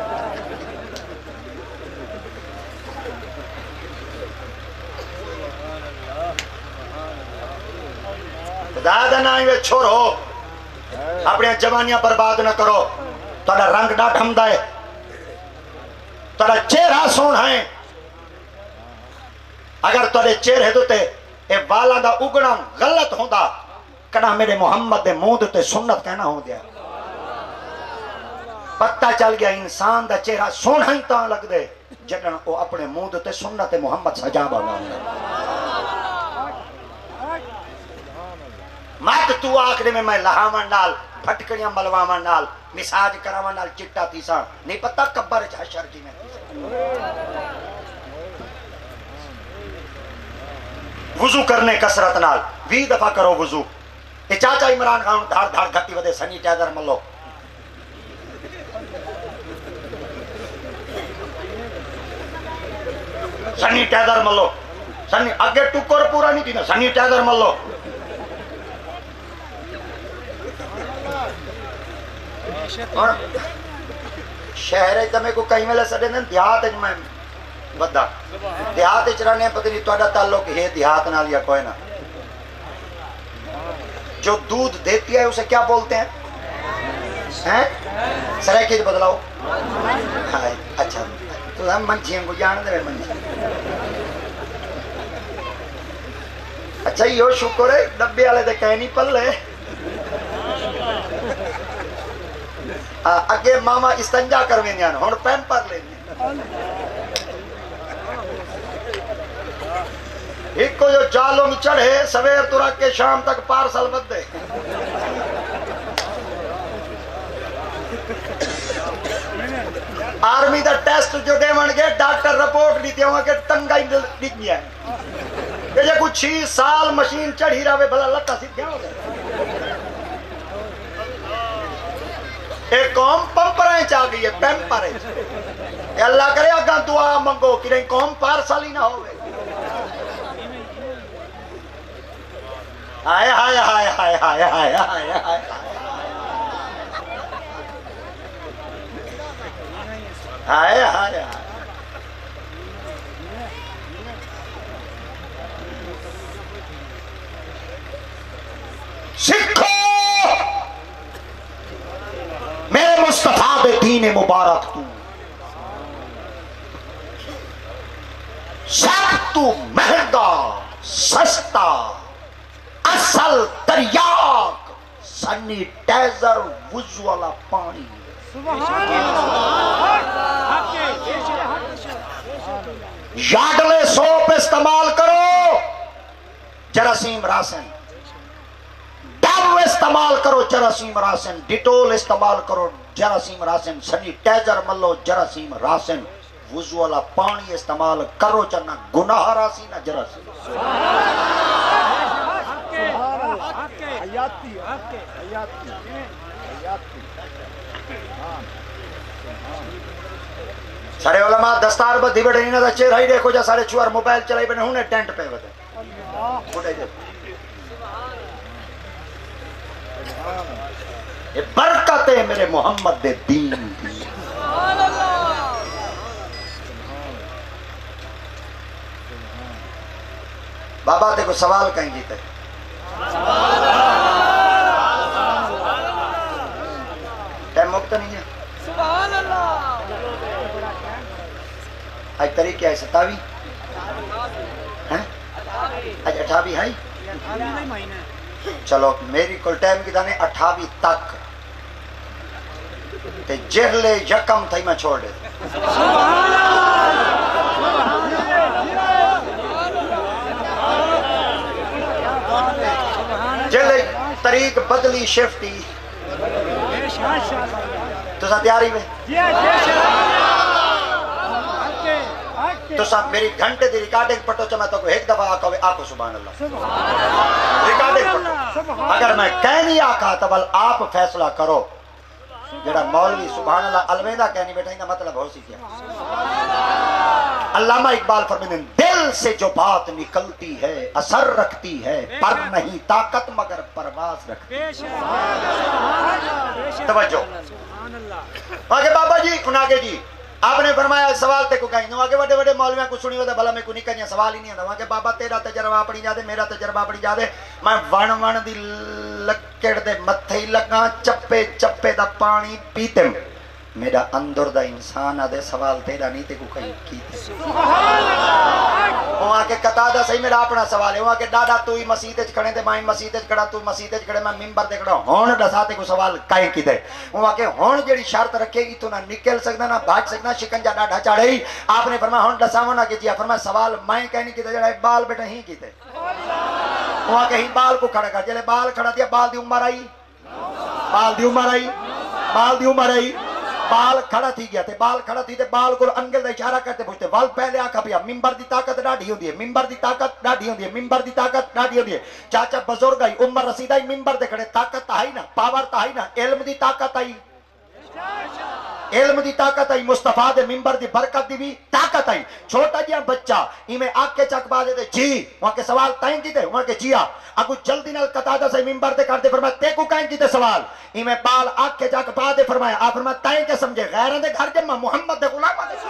B: دادا نہ آئیں چھوڑو اپنے جوانیاں برباد نہ کرو تھوڑا رنگ ڈاٹ ہمدہ ہے تھوڑا چہرہ سون ہے اگر تھوڑے چہرے دوتے اے والا دا اگڑا غلط ہوندہ کنا میرے محمد دے موند تے سنت کہنا ہو دیا پتہ چل گیا انسان دا چہرہ سون ہی تاں لگ دے جڑن وہ اپنے موند تے سنت محمد سجابہ ہوندہ مات تو آخری میں لہامان نال پھٹکڑیاں ملوامان نال مساج کرامان نال چٹا تیسا نہیں پتہ کبر حشر جی میں وضو کرنے کسرت نال 20 دفعہ کرو وضو اے چاچا عمران خان دھار دھار گھٹی ودے سینیٹائزر ملو سینیٹائزر ملو اگے ٹکر پورا نہیں تھی نا سینیٹائزر ملو شہر میں کو کہیں ملے سڑے نا دیہات میں بدا دیہات چرانے پتہ نہیں تو تعلق ہے دیہات نال یا کوئی نہ جو دودھ دیتی ہے اسے کیا بولتے ہیں سرائکی بدلاؤ اچھا تو ہم منچیاں کو جان دے منچی اچھا یہ شکر ہے ڈبے والے دے کہیں نہیں پلے اگے ماما استنجا کرویں جان ہن پیمپر لیں ایک کو جو جالوں میں چڑھے سویر تو رکھ کے شام تک پارسل بد دے آرمی دا ٹیسٹ جو دے من گے ڈاکٹر رپورٹ دیتے ہوں کہ تنگائی دکھ گیا ہے کہ جے کچھ 6 سال مشین چڑھی رہے بھلا لٹا سیدھ کیا ہو گئے ایک قوم پمپرائیں چاہ گئی ہے پیمپرائیں اے اللہ کرے اگاں دعا منگو کہ نہیں قوم پارسل ہی نہ ہوئے آئے آئے آئے آئے آئے آئے آئے آئے آئے آئے دین مبارک تو سب تو مہنگا سستا اصل تریاک سینیٹائزر وضو والا پانی یارڈلے سوپ استعمال کرو جراثیم راسن، ڈو استعمال کرو جراثیم راسن، ڈیٹول استعمال کرو جراثیم راسن، سینیٹائزر ملو جراثیم راسن، وضو والا پانی استعمال کرو چنا گناہ راسی نہ جراثیم۔ سارے علماء دستار بدھی بیٹھے نہیں نہ چہرہ ہی دیکھو جا سارے چوار موبائل چلائی بنے ہونے ٹینٹ پہ بدھے یہ برکت ہے میرے محمد دے دین کی۔ بابا تے کو سوال کہیں جیتے ٹائم مکتا نہیں ہے آج طریقہ ہے 27 آج 28 ہے چلو میری کل ٹائم کی دانے 28 تک تے جہلے یکم تھا میں چھوڑ دے جہلے طریق بدلی شفٹی تو سا تیاری میں تو سا میری گھنٹے دی ریکارڈنگ پٹو چا میں تو کو ایک دفعہ آکھو آکھو سبحان اللہ ریکارڈنگ پٹو اگر میں کہہ نہیں آکھا تو بل آپ فیصلہ کرو جڑا مولوی سبحان اللہ الویدہ کہنی بیٹھا ہی مطلب ہو سی کیا علامہ اقبال فرماتے ہیں دل سے جو بات نکلتی ہے اثر رکھتی ہے پر نہیں طاقت مگر پرواز رکھتی ہے۔ توجہ آگے بابا جی کناگے جی آپ نے فرمایا سوال تے کو کہیں نو آگے وڈے وڈے مولویاں کو سنی ہوتا بھلا میں کو نہیں کہنیا سوال ہی نہیں آتا آگے بابا تیرا تجربہ پڑی جا دے میرا تجربہ پڑی جا دے میں ون ون دی لکڑ دے متھے لگا چپے چپے دا پانی پیتے میرا اندر دا انسان آدھے سوال تیرا نہیں تے کو کہیں کیتے وہاں کے قطادہ صحیح میرا اپنا سوال ہے وہاں کے دادا تو ہی مسیح اچ کھڑے تے میں مسیح اچ کھڑا تو مسیح اچ کھڑے میں ممبر تے کھڑا ہون دساتے کو سوال کہیں کیتے وہاں کے ہون جڑی شرط رکھے گی تو نہ نکل سکدا نہ بھاگ سکدا شکنجا ڈاڈا چاڑے ہی آپ نے فرمایا ہون دساو نہ کیجیا فرمایا سوال میں کہنی کیتے جڑا بال بیٹا ہی کیتے وہاں کے ہی بال کو کھڑا کر جلے بال کھڑا دیا بال دی عمر آئی بال دی عمر آئی بال دی عمر آئی بال کھڑا تھی گیا تے بال کھڑا تھی تے بال کو انگل دا اشارہ کرتے پوچھتے بال پہلے آکھا پیا ممبر دی طاقت ڈاڑھی ہوندی ہے ممبر دی طاقت ڈاڑھی ہوندی ہے ممبر دی طاقت ڈاڑھی ہوندی ہے چاچا بزرگ آئی عمر رسید آئی ممبر دے کھڑے طاقت آئی نا پاور تا آئی نا علم دی طاقت آئی علم دی طاقت آئی مصطفیٰ دے ممبر دی برکت دی بھی طاقت آئی چھوٹا جیا بچہ میں آگ کے چک با دے دے جی وہاں کے سوال تائیں کی دے وہاں کے جیا اگو جلدی نال قطادہ سے ممبر دے کر دے فرمایا تے کو کائیں کی دے سوال میں بال آگ کے چک با دے فرمایا آپ فرمایا تائیں کے سمجھے غیران دے گھر جمع محمد دے غلامہ دے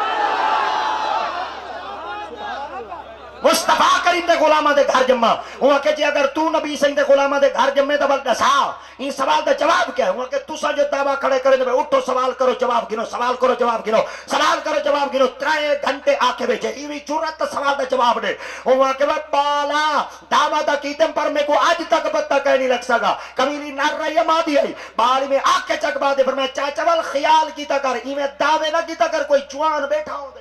B: مصطفیٰ کریم دے غلامہ دے گھر جمع وہاں کہ جی اگر تو نبی سنگ دے غلامہ دے گھر جمع دے بلد سا یہ سوال دے جواب کیا ہے وہاں کہ تو سا جو دعویٰ کھڑے کرے دے اٹھو سوال کرو جواب گنو سوال کرو جواب گنو سوال کرو جواب گنو 3 گھنٹے آکے بیچے ایوی جرات سوال دے جواب دے وہاں کہ بالا دعویٰ دا کیتم پر میں کو آج تک بتا کہہ نہیں لگ سکا کمیلی نار رہی مادی ہے بالی میں آکے چک با دے فرمایا چاچا وال خیال کیتا کر میں دعوے نہ کیتا کر کوئی جوان بیٹھا ہو دے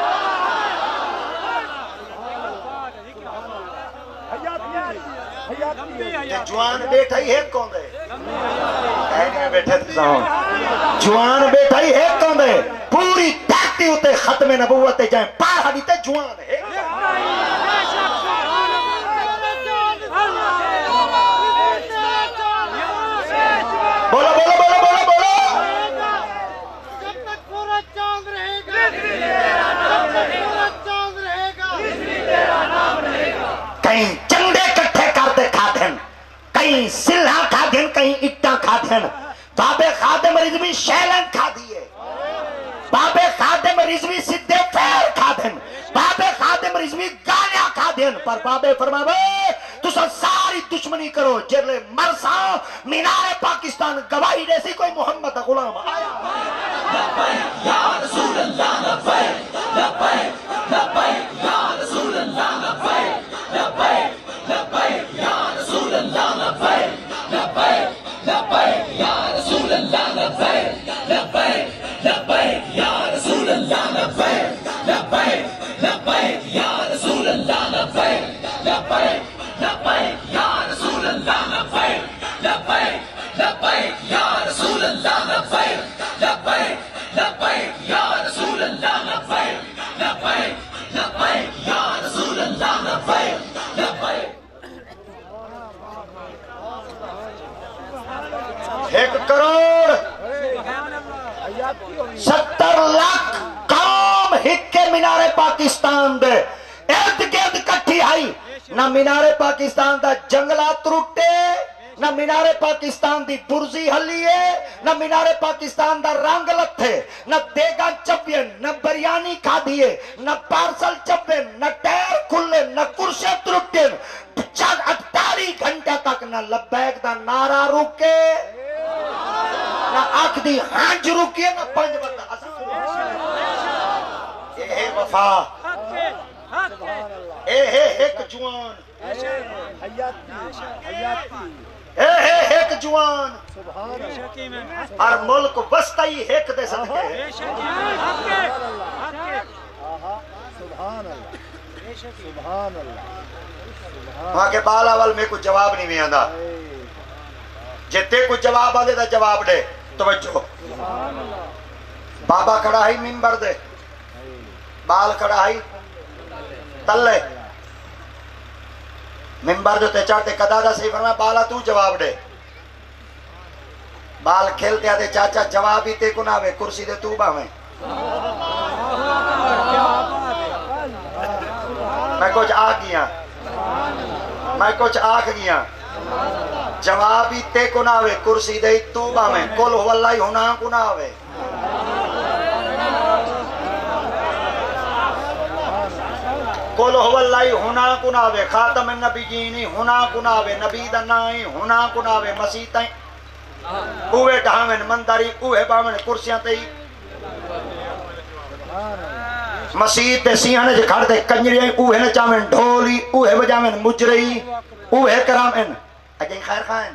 B: جوان بیٹھا ہی ایک کون دے کہنے میں بیٹھے تھا جوان بیٹھا ہی ایک کون دے پوری دھرتی ہوتے ختم نبوت جائیں پار ہڈی تے جوان ہے بولو بولو بولو بولو بولو
C: جب تک پورا چاند رہے گا پورا چاند رہے گا
B: کہیں چندے کٹھے کرتے کھاتیں کہیں سلحہ کھاتیں کہیں اٹھا کھاتیں بابے خادم رضوی شیلن کھا دیئے بابے خادم رضوی سدھے پھیر کھاتیں بابے خادم رضوی گالیاں کھاتیں پر بابے فرمائے تو ساری دشمنی کرو جرلے مرسا مینار پاکستان گواہی جیسی کوئی محمد غلام آیا ایک کروڑ 70 لاکھ قوم ہک کے مینار پاکستان دے ارد گرد کٹھی آئی نہ مینار پاکستان دا جنگلہ ترٹے نہ مینار پاکستان دی برزی ہلیے نہ مینار پاکستان دا رنگ لتھے نہ دیگا چپین نہ بریانی کھا دیے نہ پارسل چپین نہ ٹیر کھلے نہ کرسے ترٹین 48 گھنٹے تک نہ لبیک دا نعرہ روکے نہ آنکھ دی ہانج روکیے نہ پنج بندہ اے ہے وفا اے ہے ایک جوان اے ہے ایک جوان اور ملک وسطی ایک دے صدقے ہے وہاں کے بالا وال میں کچھ جواب نہیں میں آندھا جتے کچھ جواب آدھے دا جواب دے توجہ بابا کڑاہی ممبر دے بال کڑاہی تلے ممبر جو تے چاہتے قدا دا صحیح فرمایا بالا تو جواب دے بال کھیلتے آدھے چاچا جواب ہی تے کو نہ ہوئے کرسی دے تو با میں کچھ آ گیا میں کچھ آکھ گیا جواب ہی تے کو نہ ہوئے کرسی دے تو با میں کل ہو اللہ ہی ہونا کو نہ ہوئے کل ہو اللہ ہونا کناوے خاتم النبی جینی ہونا کناوے نبی دنائی ہونا کناوے مسیح تائیں اوہ ڈھامن مندری اوہ بامن کرسیاں تئی مسیح تے سیانے جے کھڑ دے کنجریاں اوہ نے چاہمن ڈھولی اوہ بجامن مجرئی اوہ کرامن اجائیں خیر خائن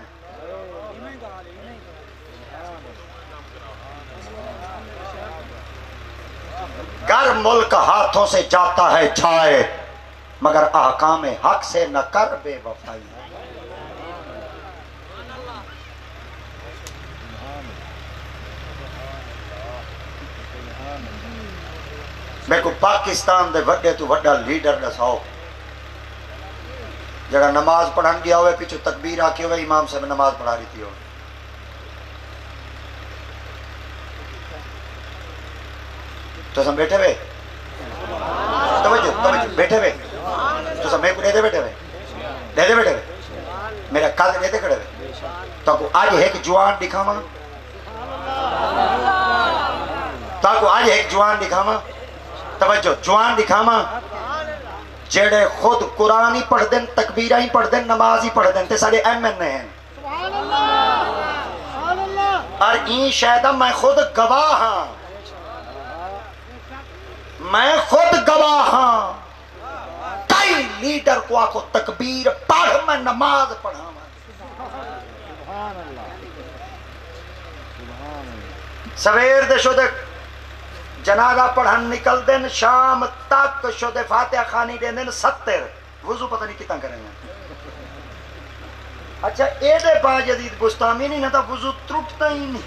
B: گر ملک ہاتھوں سے جاتا ہے چھائے مگر احکام حق سے نہ کر بے وفائی میں کو پاکستان دے وڈے تو وڈا لیڈر دساؤ جگہ نماز پڑھن گیا ہوئے پیچھو تکبیر آکے ہوئے امام صاحب نماز پڑھا رہی تھی ہوئے تو سم بیٹھے ہوئے توجہ بیٹھے ہوئے تو سم میں کو دے دے بیٹھے ہوئے میرا قد دے دے کھڑے ہوئے تو کو آج ایک جوان دکھاما توجہ جوان دکھاما جیڑے خود قرآن ہی پڑھ دیں تکبیرہ ہی پڑھ دیں نماز ہی پڑھ دیں تے سارے ایم این ہیں اور این شاید میں خود گواہ ہاں میں خود گواہ ہاں کئی لیڈر کو آکو تکبیر پڑھ میں نماز پڑھا سویر دے شو دے جنازہ پڑھن نکل دن شام تک شو دے فاتحہ خانی دے دن 70 وضو پتہ نہیں کتنا کریں گے اچھا اے دے با جدید بستامی نہیں نہ وضو ترٹتا ہی نہیں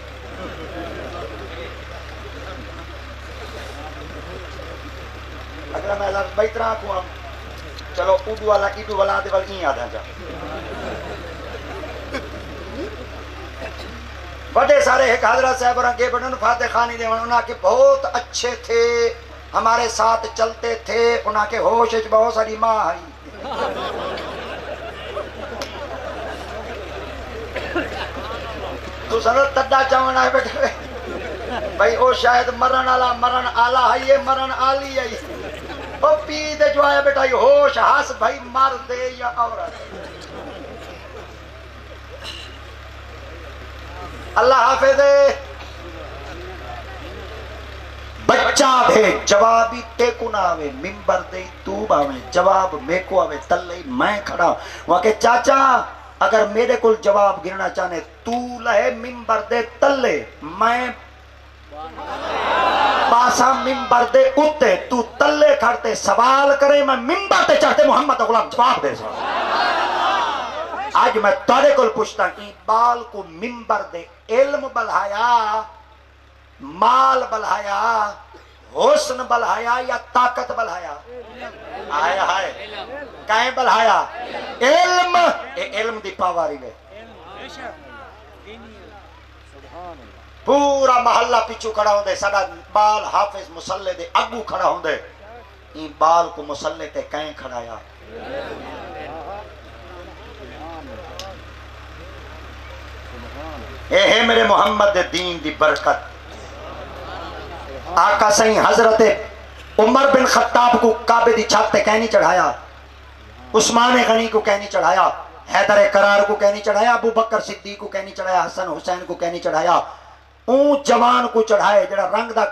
B: اگر میں لفظ بیترا کو ہم چلو اڈو والا دے والی یاد آ جا بڑے سارے ایک حضرت صاحب رنگے بڑھن فاتح خانی دے انہاں کے بہت اچھے تھے ہمارے ساتھ چلتے تھے انہاں کے ہوش بہت ساری ماں آئی تو سنت تڈا چاون آئے بیٹھے ہوئے بھائی او شاید مرن آلہ ہے یہ مرن آلی ہے او پی دے جو آیا بیٹا یہ ہوش ہاس بھائی مر دے یا عورت اللہ حافظ बच्चा दे जवाबी ते को ना आवे मिंबर दे तू बावे जवाब मैं को आवे तले मैं खड़ा वहां के चाचा अगर मेरे को जवाब गिरना चाहे तू लहे मिंबर दे तले मैं पासा मिंबर दे उत्ते तू तले खड़ते सवाल करे मैं मिंबर ते चढ़ते मोहम्मद गुलाम जवाब दे आज मैं तारे को पूछता इकबाल को मिंबर दे इल्म बलहाया माल बलहाया हुस्न बलहाया या ताकत बलहाया आया है काहे बलहाया इल्म इल्म दी पावारी वे पूरा महल्ला पिछू खड़ा होंदे साडा बाल हाफिज मुसल्ले दे अगू खड़ा होंदे ई बाल को मुसल्ले ते काहे खड़ाया ए है मेरे मोहम्मद दे दीन दी बरकत आका सही हजरत उमर बिन खत्ताब को काबे दी छत ते कहनी चढ़ाया उस्मान गनी को कहनी चढ़ाया हैदर करार को कहनी चढ़ाया अबू बकर सिद्दीक को कहनी चढ़ाया हसन हुसैन को कहनी चढ़ाया ऊं जवान को चढ़ाए जड़ा रंग दा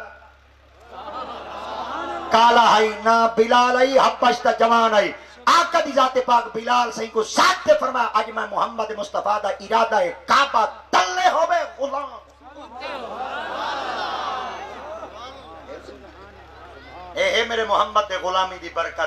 B: काला है ना बिलाल आई हबश दा जवान आई आका दी जाते पाक बिलाल सही को साथ ते फरमाया आज मैं मोहम्मद मुस्तफा दा इरादा है काबा तल्ले होवे गुलाम ए मेरे मोहम्मद दे गुलामी दी बरकत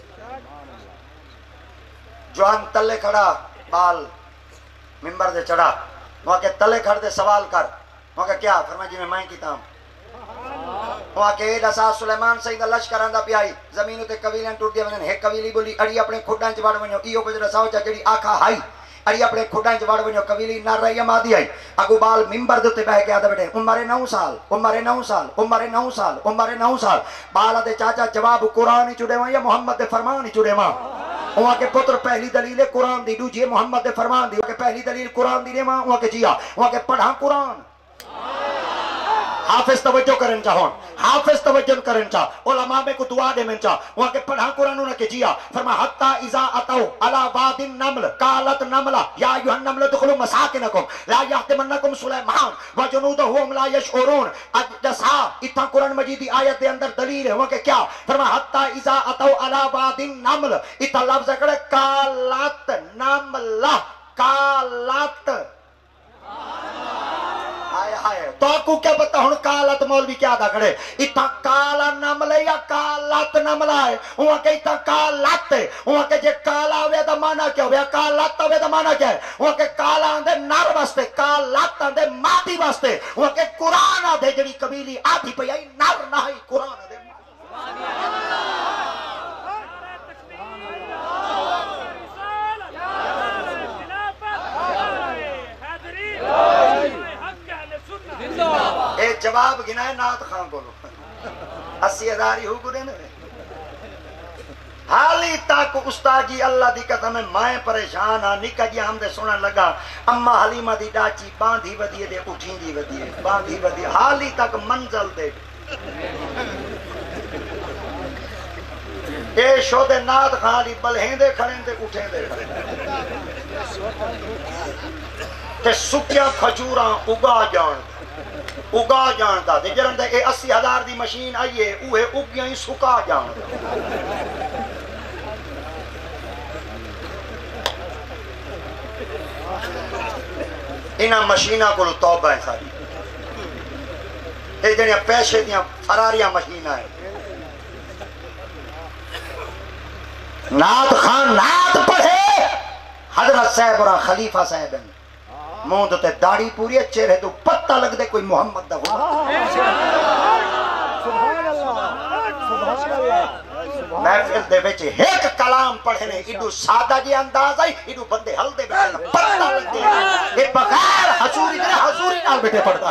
B: जवान तले खड़ा बाल मिंबर दे चढ़ा वहां के तले खड़े सवाल कर वहां का क्या फरमा जी मैं कीता वहां के दसा सुलेमान सही दा लश्कर आंदा पियाई जमीन उते कबीलें टूट दिया वने हे कबीली बोली अड़ी अपने खुडां च वड़ वणो इयो कुछ दसाओ चा जेडी आखा हाई अड़ी अपने खुडां च वड़ वणो कबीली ना रही मादी आई अगू बाल मिंबर दे उते बह के आदा बेटे उम्रे 9 साल उम्रे 9 साल उम्रे 9 साल उम्रे 9 साल बाल दे चाचा जवाब कुरान ही चुड़ेवा या मोहम्मद दे फरमान ही चुड़ेवा वहां के पुत्र पहली दलील है कुरान दी दूजी मोहम्मद दे फरमान दी के पहली दलील कुरान दी ने वहां के जिया वहां के पढ़ा कुरान हाफिज तवज्जो करन चाहो हाफिज तवज्जो करन चा उलमा में को दुआ दे में चा वहां के पढ़ा कुरान उन के जिया फरमा हत्ता इजा अतौ अला वादिन नमल कालत नमला या अय्युहन नमल दुखुलु मसाकिनकुम ला यहतमन्नकुम सुलेमान व जुनूदहुम ला यशउरून अजसा इतना कुरान मजीद की आयत के अंदर दलील है वहां के क्या फरमा हत्ता इजा अतौ अला वादिन नमल इतना लफ्ज है कालत नमला कालत तो आपको क्या पता हूं कालत मौलवी क्या दा खड़े इतना काला नमले या कालत नमला है वहां के इतना कालत है वहां के जे काला होवे दा माना क्या होवे कालत होवे दा माना क्या है वहां के काला आंदे नर वास्ते कालत आंदे मादी वास्ते वहां के कुरान आदे जड़ी कबीली आधी पई आई नर ना है कुरान आदे ए जवाब गिना है नात खान को 80,000 ही हो गुरे ने हाली तक उस्तादी अल्लाह दी कसम मैं परेशान हां निका जी हमदे सुनन लगा अम्मा हलीमा दी डाची बांधी वदी दे उठींदी वदी बांधी वदी हाली तक मंजिल दे ए शोदे नात खाली बलहेंदे खड़े ते उठेंदे ते सुकिया खजूरा उगा जानदा ते जरन दे 80,000 दी मशीन आई है उहे उगियां ही सुका जान इना मशीना को तौबा है सारी ए जड़ियां पैसे दियां फरारियां मशीना है नात खान नात पढ़े हजरत साहब और खलीफा साहब मुंह ते दाढ़ी पूरी चेहरे तो पत्ता लगदे कोई मोहम्मद दा महफिल दे विच एक कलाम पढ़े ने इडू सादा जी अंदाज आई इडू बंदे हलदे बैठे पत्ता लगदे ए बगैर हजूरी दे हजूरी नाल बैठे पढ़दा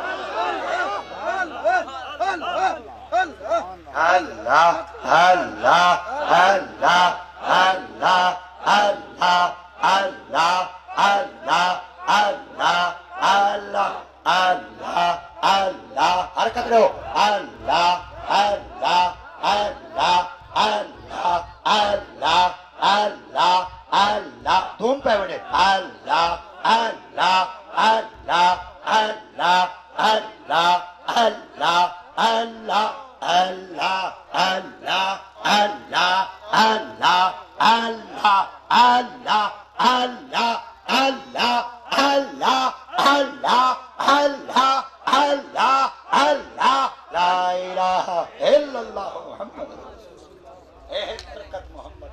B: अल्लाह अल्लाह अल्लाह अल्लाह अल्लाह अल्लाह अल्लाह अल्लाह अल्लाह अल्लाह अल्लाह हरकत करो अल्लाह अल्लाह अल्लाह अल्लाह अल्लाह अल्लाह अल्लाह धूम पे बने अल्लाह अल्लाह अल्लाह अल्लाह अल्लाह अल्लाह اللہ اللہ اللہ اللہ اللہ اللہ اللہ اللہ اللہ اللہ اللہ اللہ اللہ اللہ لا الہ الا اللہ محمد اے برکت محمد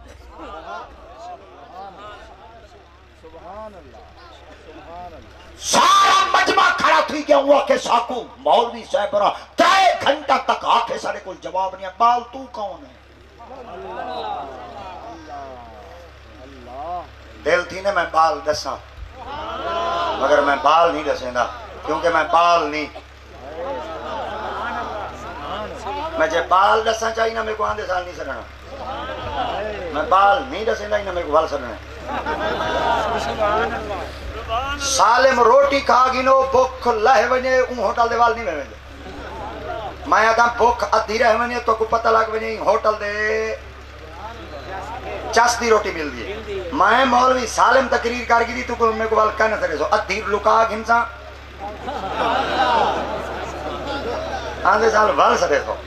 B: سارا مجمع کھڑا تھی گیا ہوا کہ ساکو مولوی صاحب رہا 3 گھنٹہ تک آکے سارے کوئی جواب نہیں ہے بال تو کون ہے دل تھی نے میں بال دساں مگر میں بال نہیں دسیں دا کیونکہ میں بال نہیں میں جے بال دساں چاہیے نا میرے کو آندے سال نہیں سرنا میں بال نہیں دسیں دا ہی نا میرے کو بال سرنا سالم روٹی کھا گینو بھوک لہ ونے اون ہوٹل دے وال نہیں میں میں آدھا بھوک ادھی رہ ونے تو کو پتہ لگ ونے ہوٹل دے چس دی روٹی مل دی میں مولوی سالم تقریر کر گئی تو کو میں کو وال کہنا سکے سو ادھی لکا گھنسا آندے سال وال سکے سو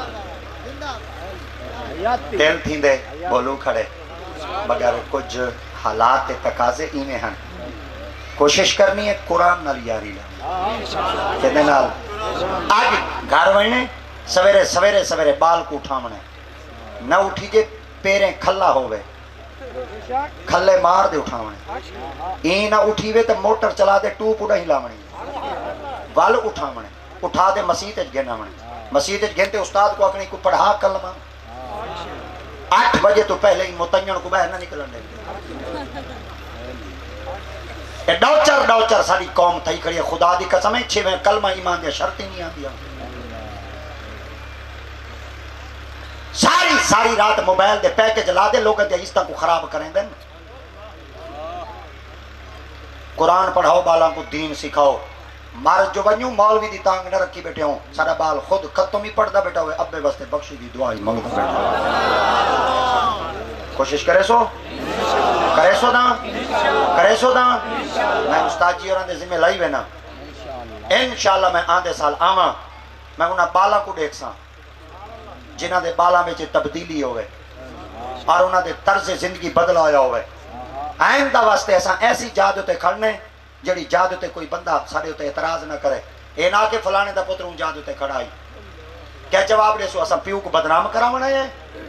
B: دل تھی دے بولو کھڑے مگر کچھ حالات تقاضے ایویں ہیں کوشش کرنی ہے قرآن نال یاری لا کہنے نال آج گھر وڑنے سویرے سویرے سویرے بال کو اٹھامنے نہ اٹھی جے پیریں کھلا ہوئے کھلے مار دے اٹھامنے این نہ اٹھی وے تو موٹر چلا دے ٹوپ اڑا ہی لاونے وال اٹھامنے اٹھا دے مسیح تے گھنا منے مسیح تے گھنتے استاد کو اکھنی کو پڑھا کلمہ 8 بجے تو پہلے ہی متنجن کو باہر نہ نکلن دے ڈوچر ساری قوم تھئی کھڑی ہے خدا دی قسم ہے 6 کلمہ ایمان دے شرط ہی نہیں آندیا ساری رات موبائل دے پیکج لا دے لوگوں دے عزتوں کو خراب کریں دیں قرآن پڑھاؤ بالاں کو دین سکھاؤ مار جو بنیوں مولوی دی تانگ نہ رکھی بیٹھے ہوں سارا بال خود ختم ہی پڑھدا بیٹھا ہوئے ابے واسطے بخشی دی دعا ہی منگدا بیٹھا کوشش کرے سو دا میں استاد جی اور دے ذمہ لائی وینا انشاءاللہ میں آندے سال آواں میں انہاں بالا کو دیکھ ساں جنہ دے بالا میں تبدیلی ہوئے اور انہاں دے طرز زندگی بدلا ہویا ہوئے آئندہ واسطے ایسی جاد ہوتے کھڑنے جڑی جاد ہوتے کوئی بندہ سارے ہوتے اعتراض نہ کرے اے نہ کہ فلانے دا پتر ہوں جاد ہوتے کھڑائی کیا جواب دے سو اساں پیو کو بدنام کراونا ہے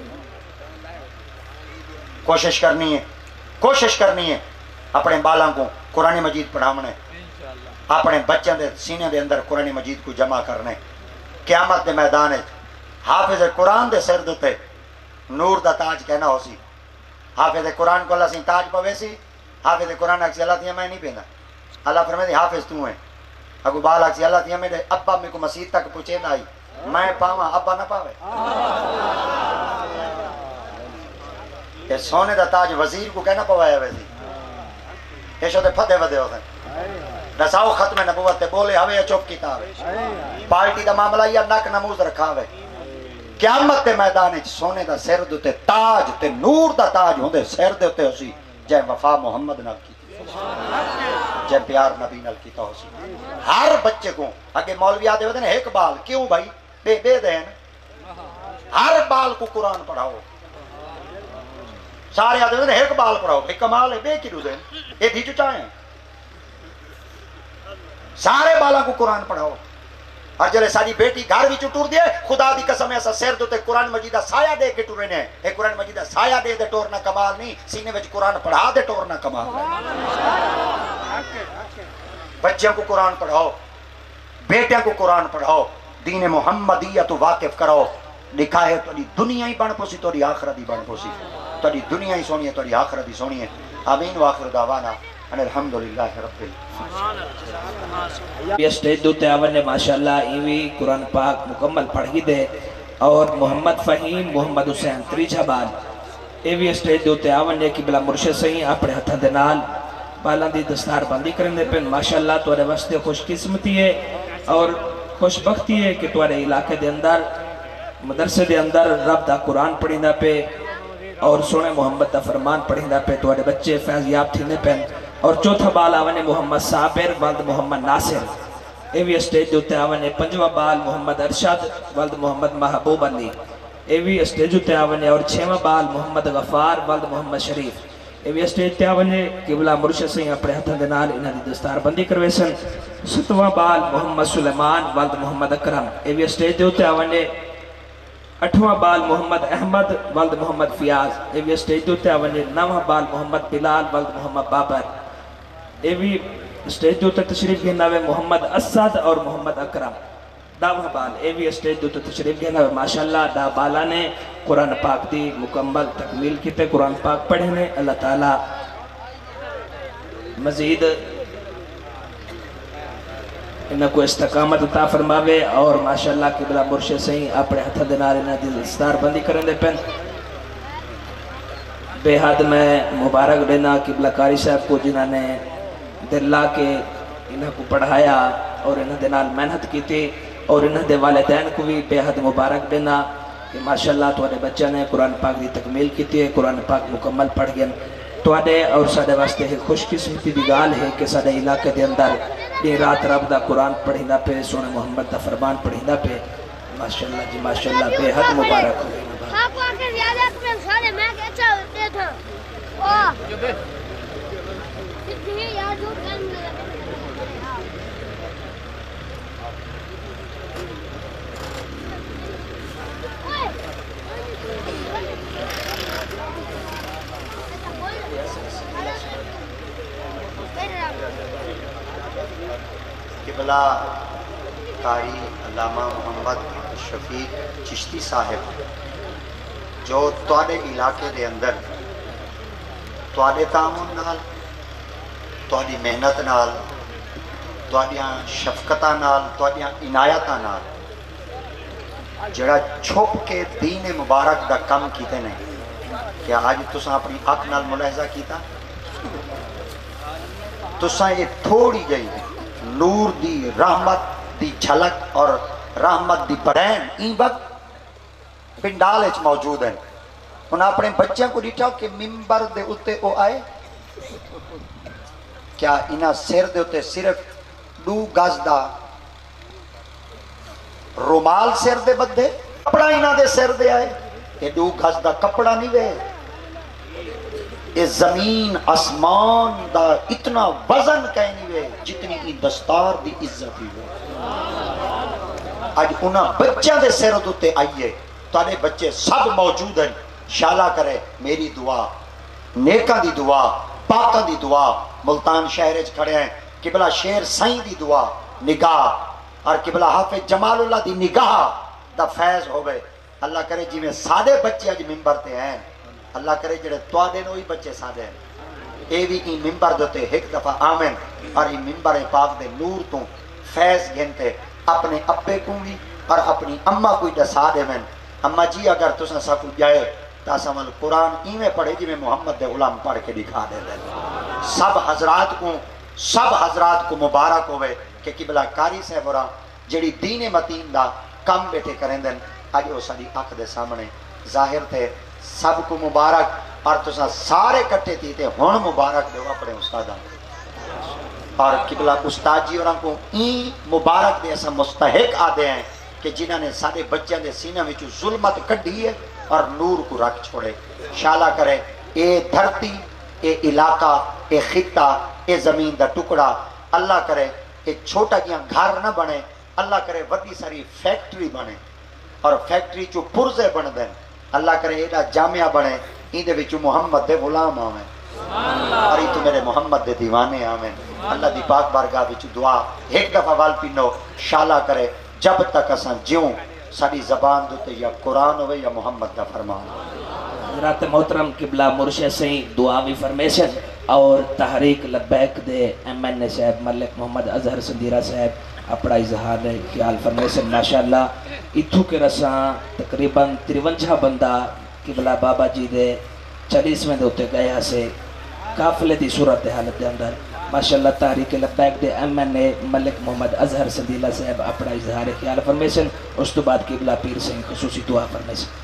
B: کوشش کرنی ہے اپنے بالاں کو قرآن مجید پڑھاونے اپنے بچوں دے سینے دے اندر قرآن مجید کو جمع کرنے قیامت دے میدان حافظ قرآن دے سر دے نور دا تاج کہنا ہو سی حافظ قرآن کو اللہ سی تاج پوے سی حافظ قرآن اکسی اللہ تیہ میں نہیں پینا اللہ فرمائے دی حافظ تو ہیں اگو بال اکسی اللہ تیہ میں دے ابا میں کو مسجد تک پوچھے نہ آئی میں پاواں ابا نہ پاوے کہ سونے دا تاج وزیر کو کہنا پوایا ویسی ایشو دے پھدے ودے ہوتے رساؤ ختم نبوت تے بولے ہوئے یا چوپ کتاب پارٹی دا معاملہ یا نک نموز رکھا ہوئے قیامت دے میدان سونے دا سر دے تاج تے نور دا تاج ہوندے سر دے ہوتے ہو سی جے وفا محمد نال کی جے پیار نبی نال کیتا ہو سی ہر بچے کو اگے مولوی آدھے ہوتے ہیں ایک بال کیوں بھائی بے دین ہر بال کو قرآن پڑھاؤ سارے آدھے ہوتے ہیں ایک بال پڑھاؤ بھائی کمال ہے بے کی دو دین یہ بھی جو چاہیں سارے بالا کو قرآن پڑھاؤ اور جلے ساری بیٹی گھر بھی ٹور دے خدا دی قسم ایسا سیر دوتے قرآن مجیدہ سایہ دے کے ٹورے نے ایک قرآن مجیدہ سایہ دے دے ٹورنا کمال نہیں سینے وچ قرآن پڑھا دے ٹورنا کمال نہیں بچوں کو قرآن پڑھاؤ بیٹیاں کو قرآن پڑھاؤ دین محمدیہ تو واقف کراؤ لکھا ہے تو دنیا ہی بن پوسی تو آخرت ہی بن پوسی تو دنیا ہی سونی ہے تو آخرت ہی سونی ہے آمین وآخر دعوانا الحمدللہ رب
E: یہ سٹیج دوتے آون نے ماشاءاللہ ایوی قرآن پاک مکمل پڑھی دے اور محمد فہیم محمد حسین تریجہ بال ایوی سٹیج دوتے آون نے کی بلا مرشد سہی اپنے ہتھا دے نال بالاں دی دستار بندی کرنے پہ ماشاءاللہ تورے واسطے خوش قسمتی ہے اور خوش بختی ہے کہ تورے علاقے دے اندر مدرسے دے اندر رب دا قرآن پڑھیں دا پہ اور سونے محمد دا فرمان پڑھیں دا پہ تورے بچے فیضیاب تھینے پہ اور چوتھا بال آونے محمد صابر والد محمد ناصر
F: اے بھی اسٹیج دوتے آونے پنجواں بال محمد ارشاد ولد محمد محبوب علی، اے بھی اسٹیج دوتے آونے اور چھواں بال محمد غفار ولد محمد شریف، اے بھی اسٹیج تے آونے قبلہ مرشد سے اپنے ہتھاں دے نال انہاں دی دستار بندی کروے سن۔ ستواں بال محمد سلیمان ولد محمد اکرم، اے بھی اسٹیج دوتے آونے اٹھواں بال محمد احمد ولد محمد فیاض، اے بھی اسٹیج دوتے آونے نواں بال محمد بلال ولد محمد بابر، اے بھی اسٹیج دوتے تشریف گھنا ہوئے محمد اسد اور محمد اکرم۔ داواں بال اے بھی اسٹیج دوتے تشریف گھنا ہوئے ماشاءاللہ دا بالا نے قرآن پاک دی مکمل تکمیل کیتے، قرآن پاک پڑھنے۔ اللہ تعالیٰ مزید انہاں کو استقامت عطا فرماوے اور ماشاءاللہ قبلہ مرشد سہیں اپنے ہتھاں دے نال انہاں دی دستار بندی کرن دے پن۔ بے حد میں مبارک دینا قبلہ کاری صاحب کو جنہاں نے دل لا کے انہاں کو پڑھایا اور انہاں دے نال محنت کی تھی، اور انہاں دے والدین کو بھی بے حد مبارک دینا کہ ماشاءاللہ تواڈے بچہ نے قرآن پاک دی تکمیل کی تھی، قرآن پاک مکمل پڑھ گئے۔ تواڈے اور ساڈے واسطے ایک خوش قسمتی دی گال ہے کہ ساڈے علاقے دے اندر دن رات رب دا قرآن پڑھیندا پہ، سونے محمد دا فرمان پڑھیندا پہ۔ ماشاءاللہ جی ماشاءاللہ بے حد مبارک ہوئے۔
G: آپ کو آکر زیادہ اکمل سارے میں اچھا ہوتے تھا کتنی یاد ہو کر ملے
B: قبلہ قاری علامہ محمد شفیق چشتی صاحب جو تواڈے علاقے دے اندر تواڈے تعاون نال، تواڈی محنت نال، تواڈیاں شفقتاں نال، تواڈیاں عنایتاں نال جڑا چھپ کے دین مبارک دا کم کیتے نے، کیا آج تساں اپنی اکھ نال ملاحظہ کیتا؟ تساں یہ تھوڑی جئی نور دی رحمت دی جھلک اور رحمت دی بڑین این وقت پنڈال اچ موجود ہیں۔ انہاں اپنے بچوں کو ڈیٹھا کہ ممبر دے اتے او آئے، کیا انہاں سر دے اتے صرف 2 گز دا رومال سر دے بدھے، کپڑا انہاں دے سر دے آئے، یہ 2 گز دا کپڑا نہیں وے، یہ زمین آسمان دا اتنا وزن کہیں نہیں وے جتنی کی دستار دی عزت ہی وے۔ آج انہاں بچہ دے سر دوتے آئیے، تارے بچے سب موجود ہیں، شالا کرے میری دعا، نیکہ دی دعا، پاکہ دی دعا، ملتان شہرج کھڑے ہیں، قبلہ شیر سائیں دی دعا، نگاہ، اور قبلہ حافظ جمال اللہ دی نگاہ دا فیض ہوئے۔ اللہ کرے جی میں سادے بچے آج ممبر تے ہیں، اللہ کرے جڑے توادے نوئی بچے سادے ہیں، اے بھی این ممبر دوتے ایک دفعہ آمین، اور این ممبر پاک دے نور تو فیض گھنتے اپنے ابے کو بھی اور اپنی اممہ کوئی دسا دے میں، اممہ جی اگر تسا سا کو جائے تاسمال قرآن ایمیں پڑھے جی میں محمد دے غلام پڑھ کے دکھا دے دے۔ سب حضرات کو مبارک ہوئے کہ قبلہ کاری صاحبرہ جڑی دین متین دا کم بیٹھے کریں دن، آج وہ ساری آنکھ دے سامنے ظاہر تھے، سب کو مبارک، اور تسا سارے کٹے تھی تے ہون مبارک دے اپنے استاداں، اور قبلہ استاد جی اور کو این مبارک دے ایسا مستحق آدھے ہیں کہ جنہاں نے سارے بچیاں دے سینہ میں جو ظلمت کڑھی ہے اور نور کو رکھ چھوڑے۔ شالا کرے اے دھرتی، اے علاقہ، اے خطہ، اے زمین دا ٹکڑا، اللہ کرے اے چھوٹا کیا گھر نہ بنے، اللہ کرے وڈی ساری فیکٹری بنے، اور فیکٹری چو پرزے بن دیں، اللہ کرے ایڈا جامعہ بنے، این دے وچو محمد دے غلام آمیں، اور یہ تو میرے محمد دے دیوانے آمیں۔ اللہ دی پاک بارگاہ وچ دعا ایک دفعہ وال پینو، شالا کرے جب تک اساں جیوں ساری زبان دوتے یا قرآن ہوئے یا محمد دا فرمان۔
F: حضرات محترم قبلہ مرشد سے دعا بھی فرمیشن، اور تحریک لبیک دے MN صاحب ملک محمد اظہر سندیرہ صاحب اپنا اظہار خیال فرمیشن۔ ماشاءاللہ اتھو کے رساں تقریباً 53 بندہ قبلہ بابا جی دے 40ویں دوتے گیا سے قافلے دی صورت حالت دے اندر ماشاءاللہ تحریک لبیک دے MN ملک محمد اظہر سندیرہ صاحب اپنا اظہار خیال فرمیشن، اس تو بعد قبلہ پیر سے خصوصی دعا فرمیشن۔